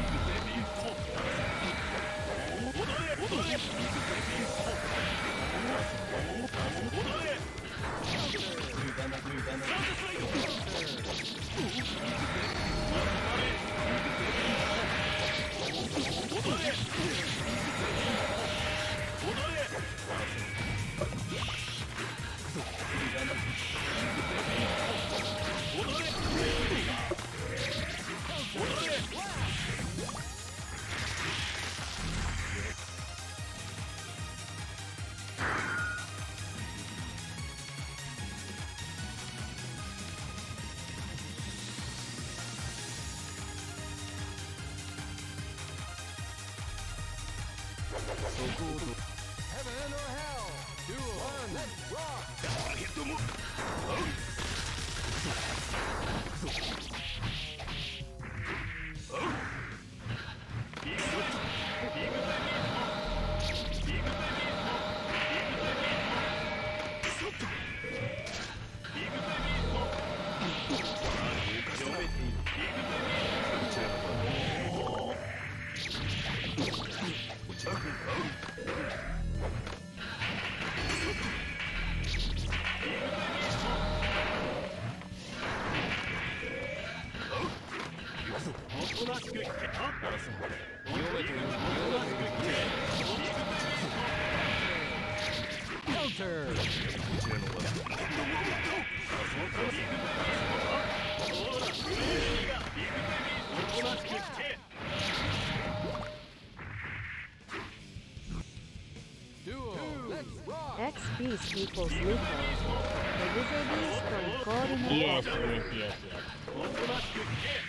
X-Beast equals Lupo. エグゼビーストイコール猫。 Yes, yes, yes, yes.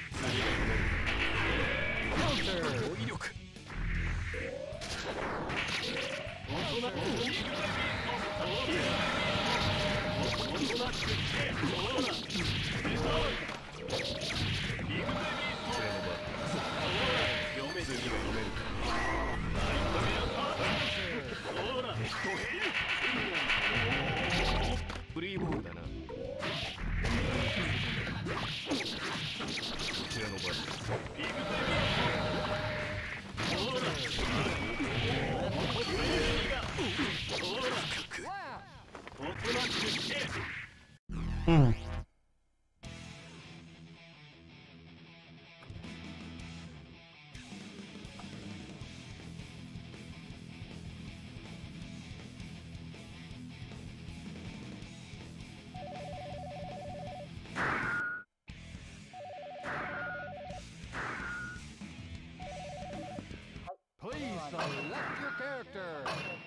Please select your character.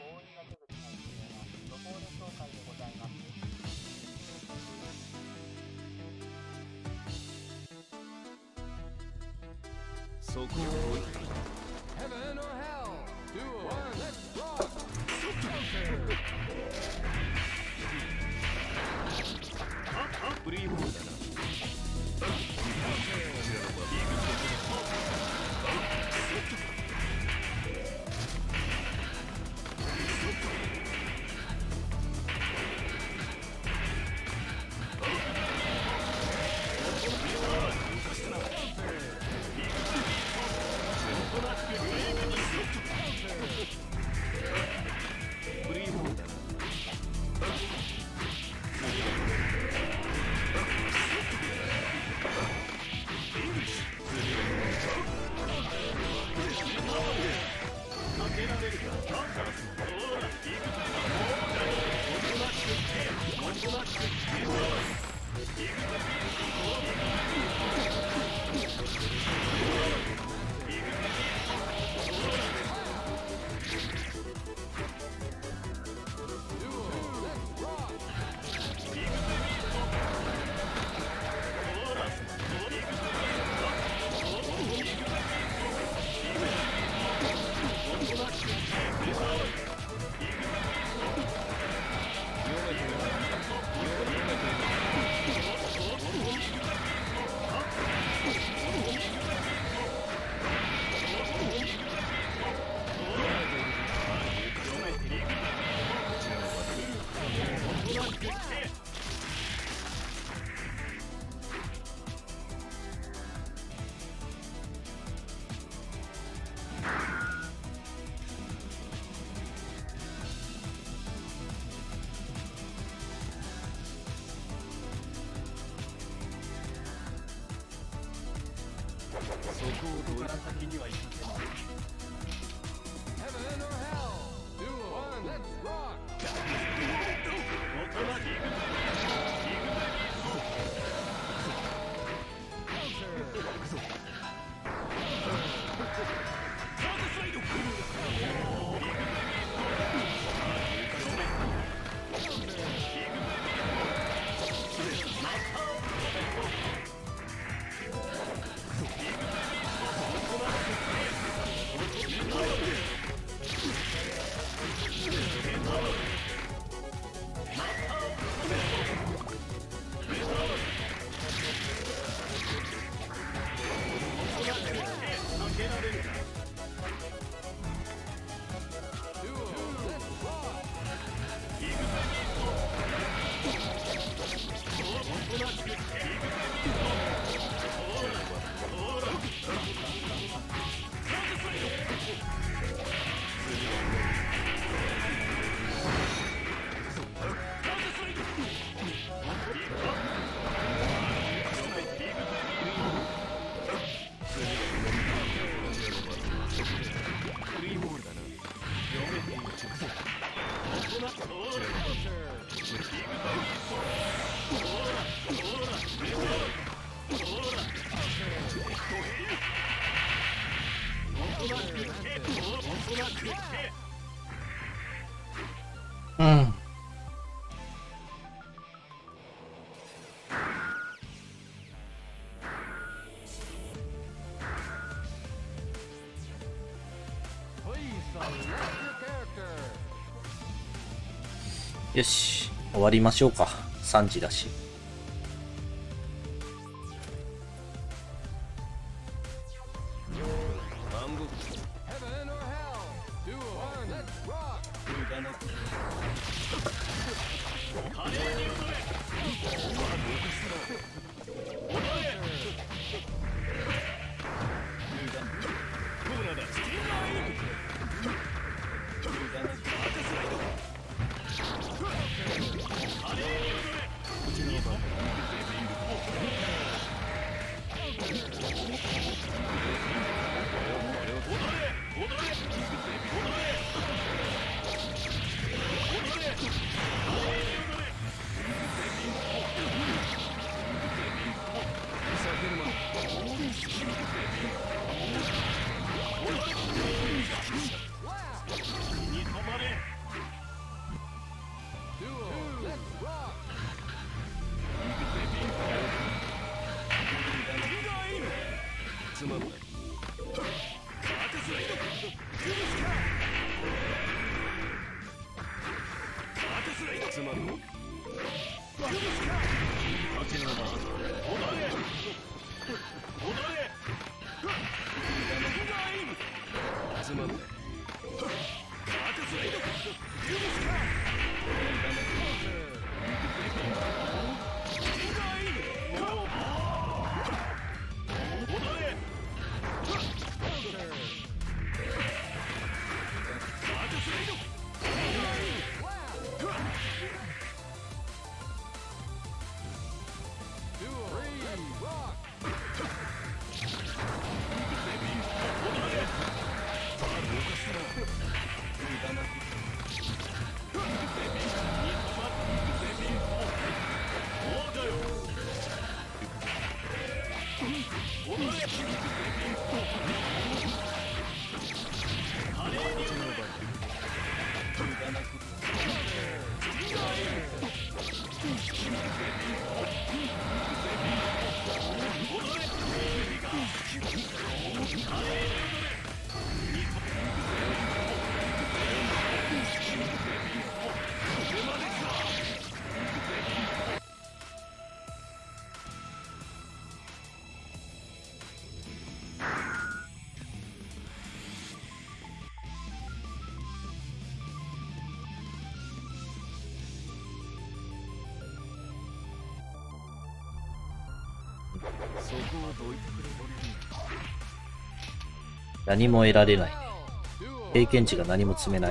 そこを Heaven or hell. Duo. Let's rock. Counter. フリーボールだな。フリーボールだな。 うん。よし、終わりましょうか。3時だし。何も得られない。経験値が何も積めない。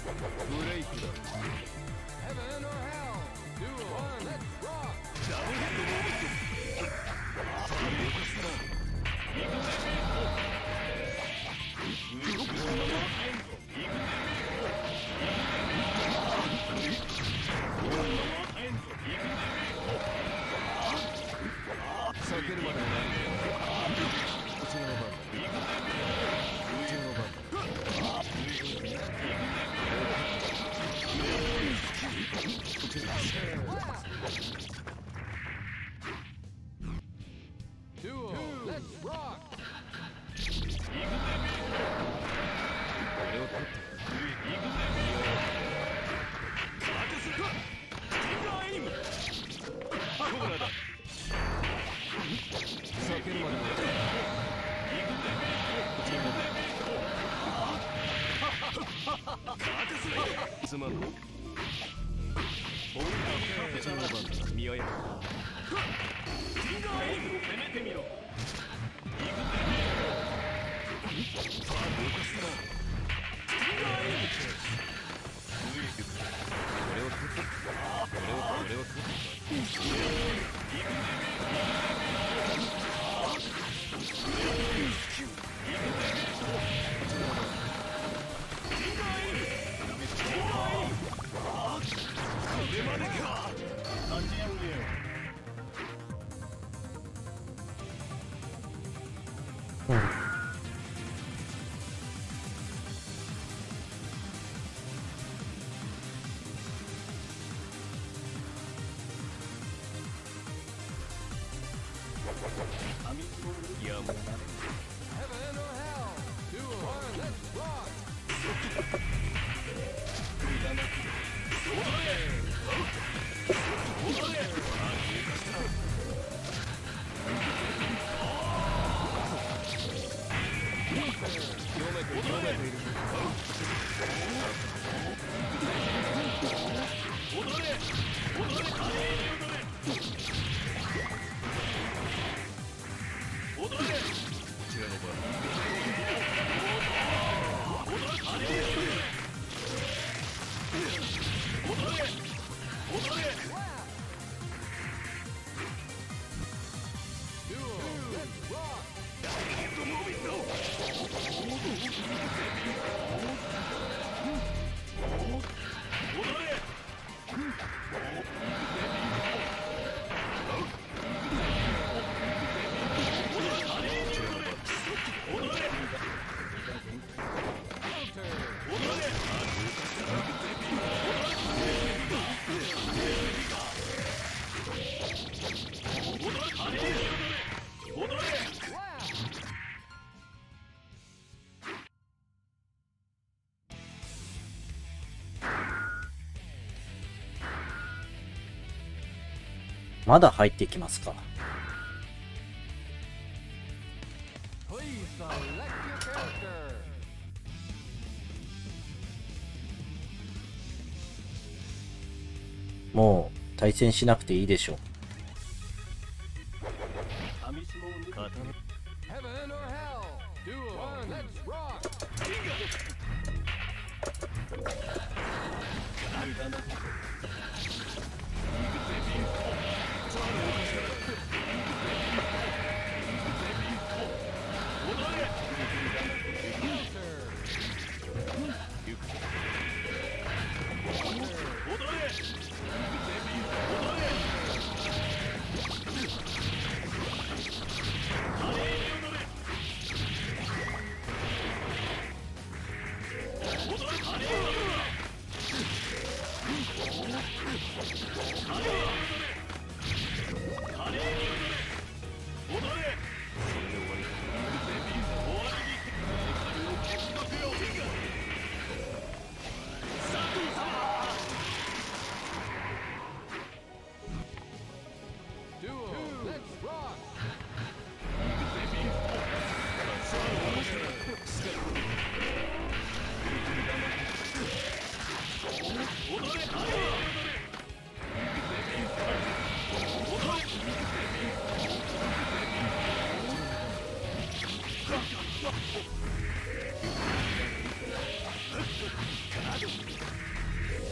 ブレイクだ。ダブルヘッドノーベット。さあ動かすな。イグゼビート。動かすな。イグゼビート。避けるまではない。こちらの番だ。こちらの番だ。つまんの。見合い。 まだ入ってきますか。もう対戦しなくていいでしょう。 こ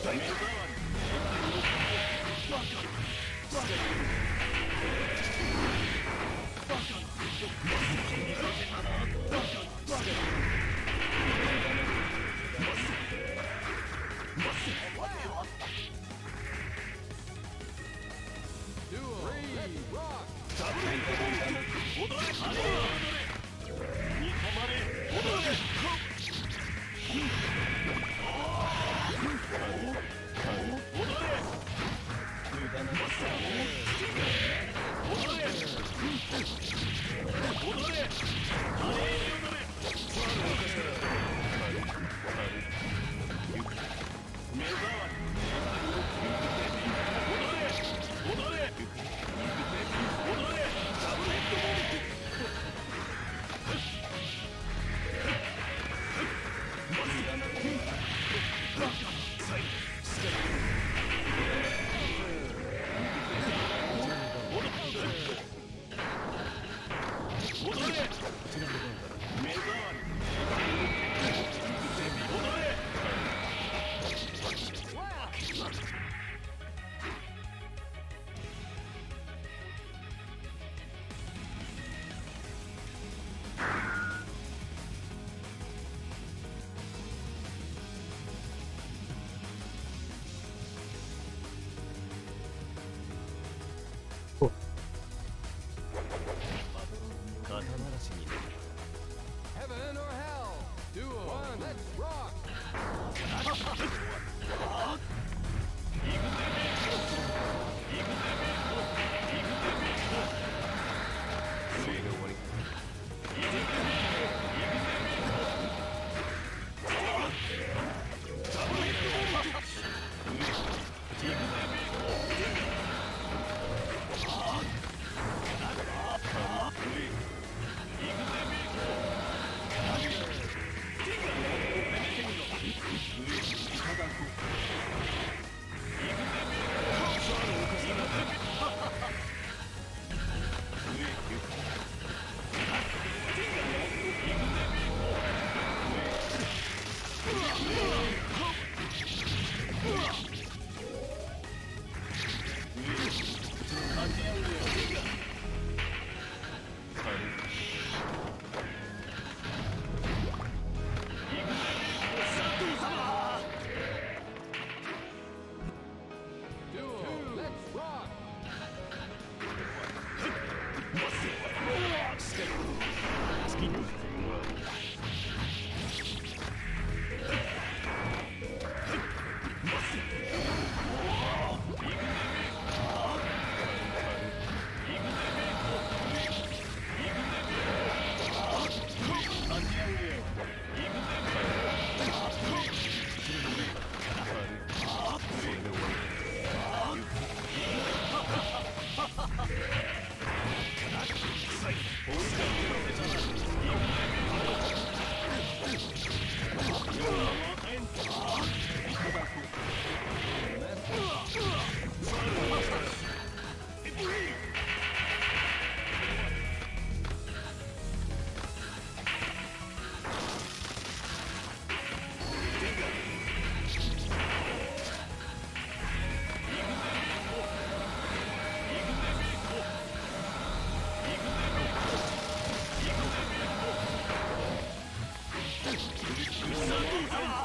さ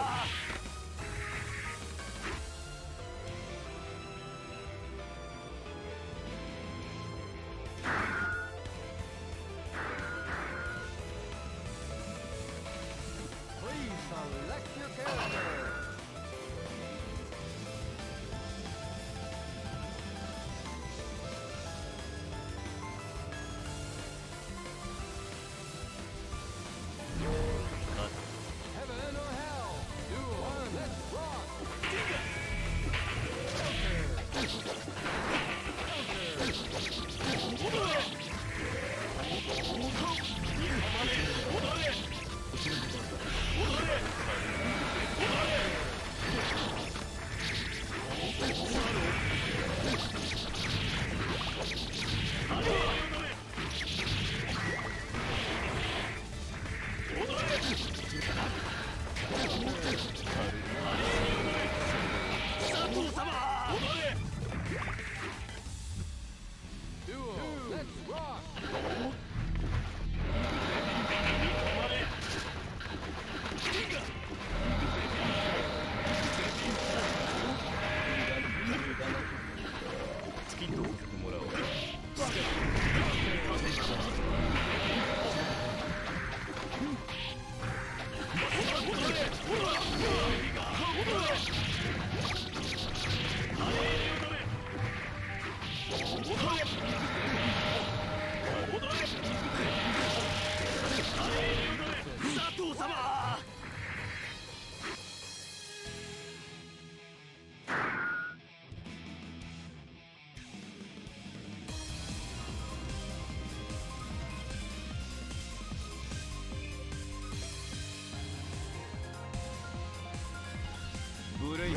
ブレイク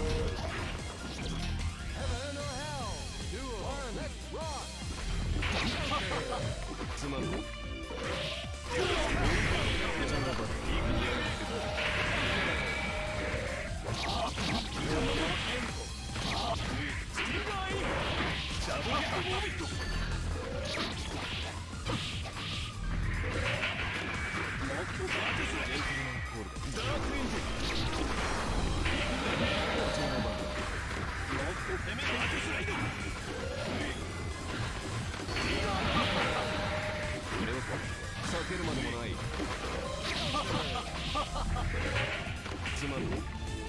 つまんの避けるまでもないつまんの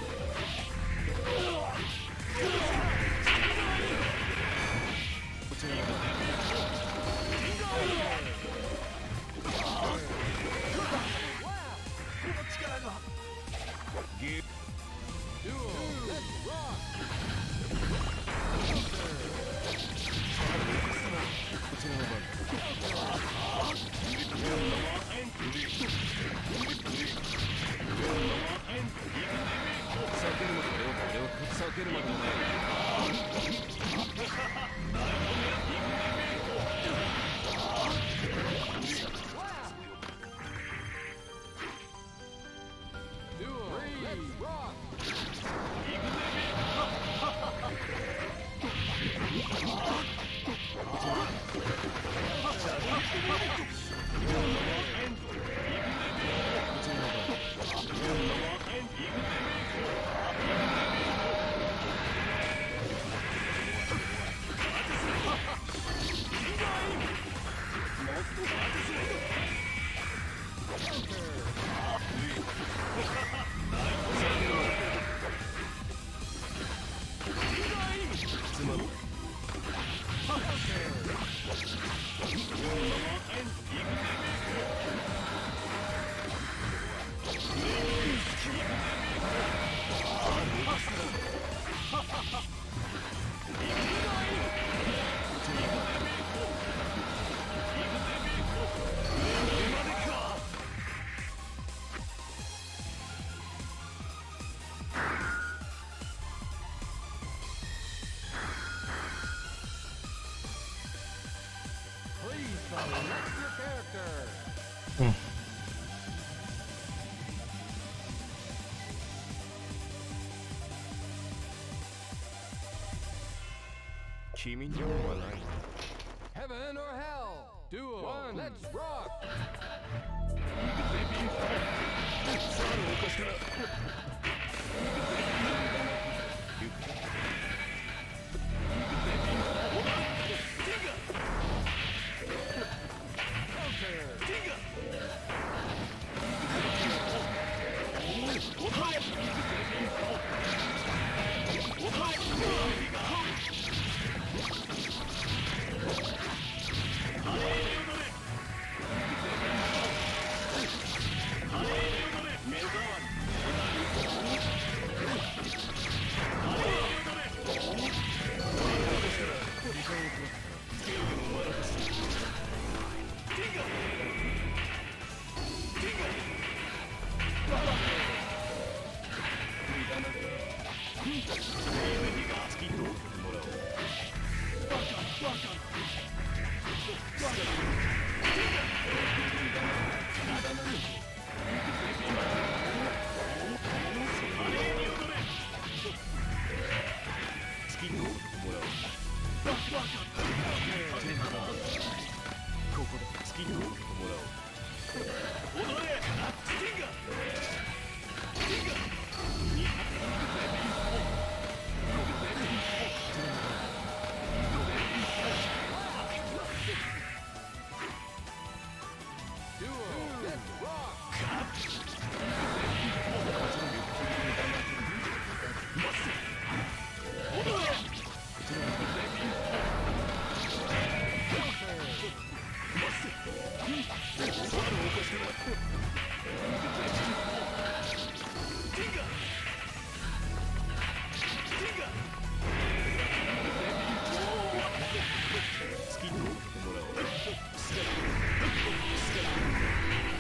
避けるまでもない君にはない Heaven or hell? Duo. One. Let's rock.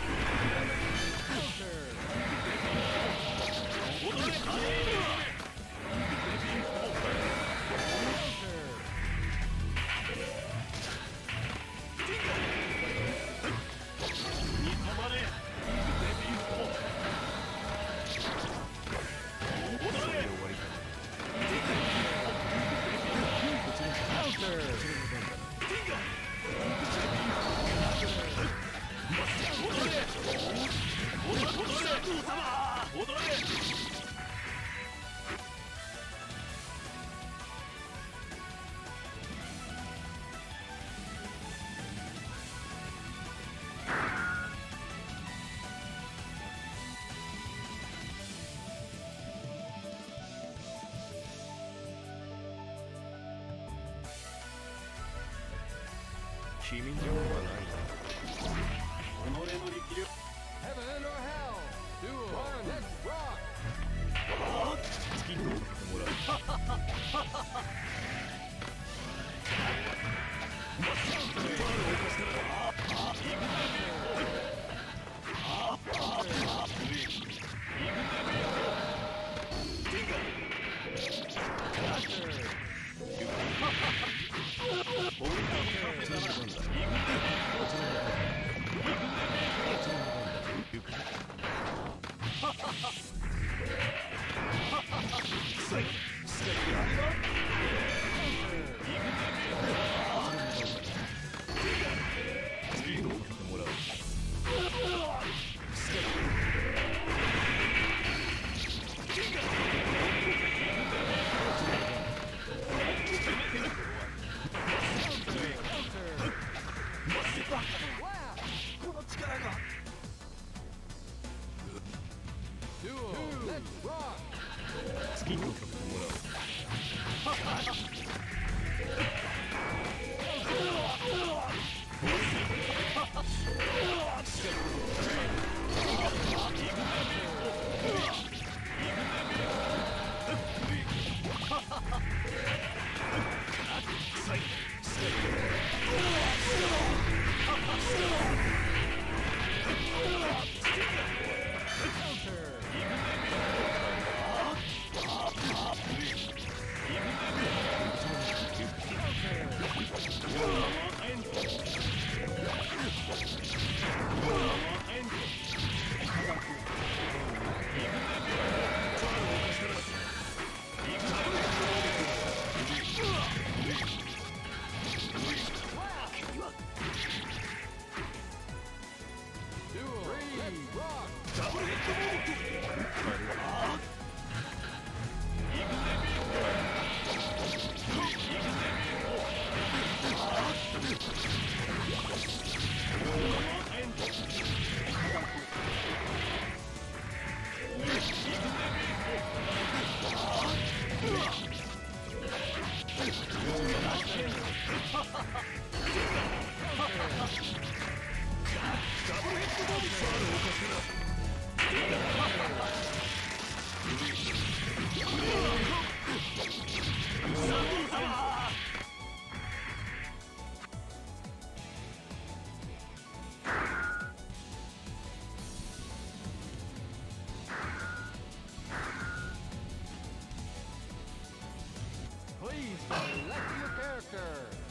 こ君にはない己の力量 Heaven or hell. Duel. One. Let's rock. 突き通ってもらうこの力が Duel. Let's rock. 突き通ってもらう Please select your character.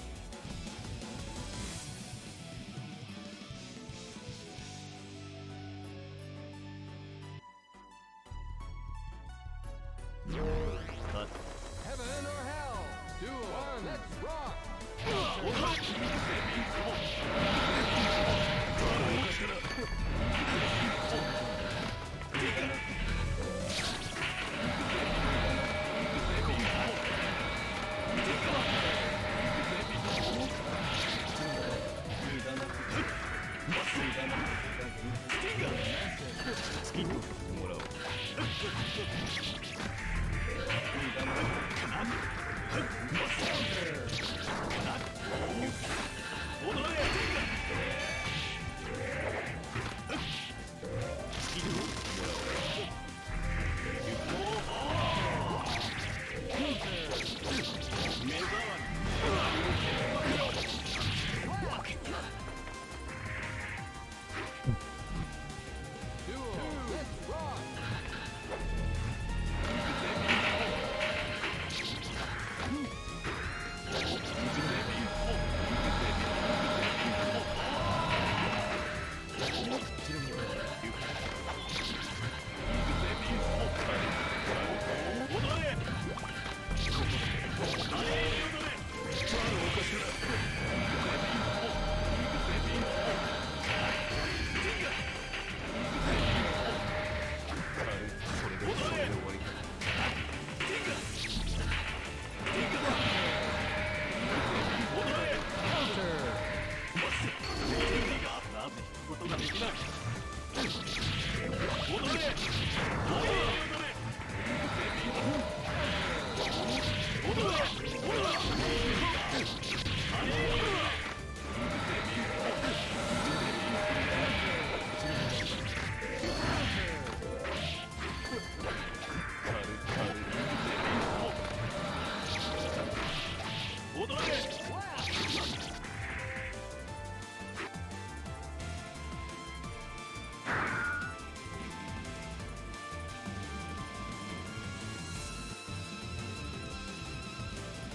Heaven or hell. Duel. One. Let's rock.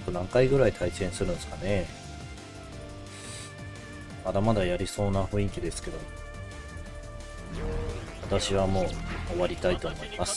と何回ぐらい対戦するんですかね。まだまだやりそうな雰囲気ですけど、私はもう終わりたいと思います。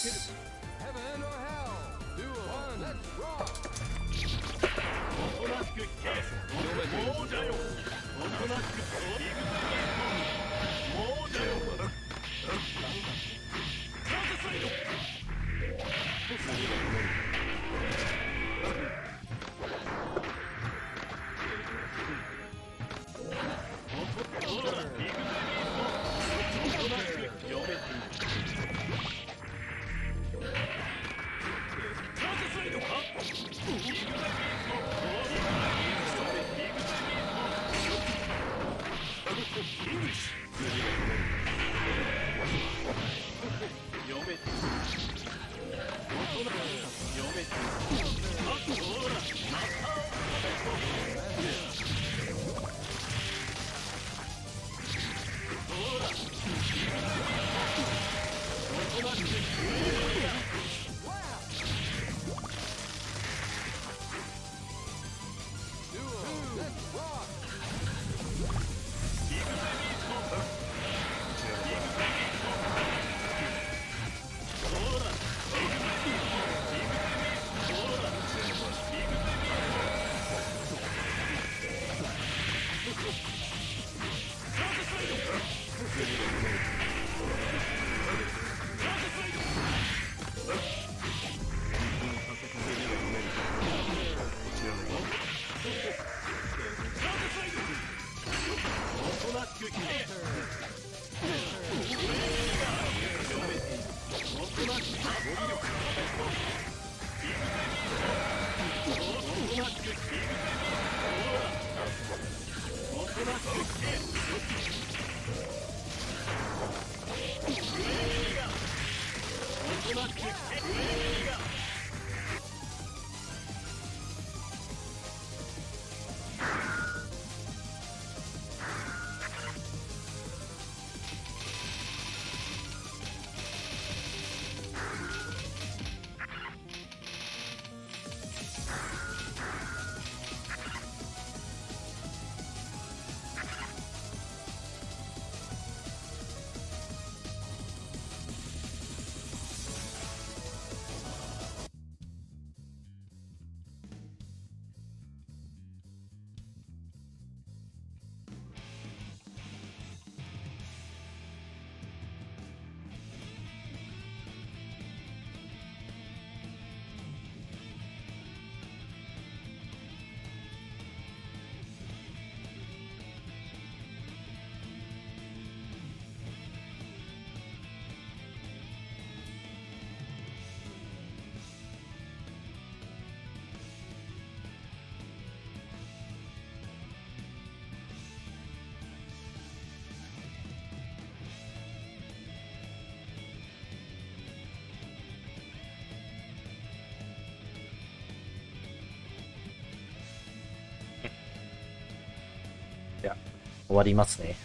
終わりますね。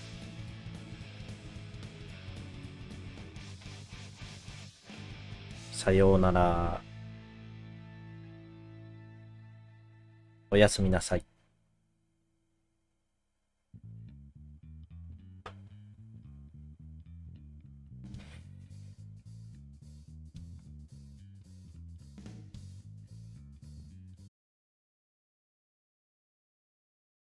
さようなら。おやすみなさい。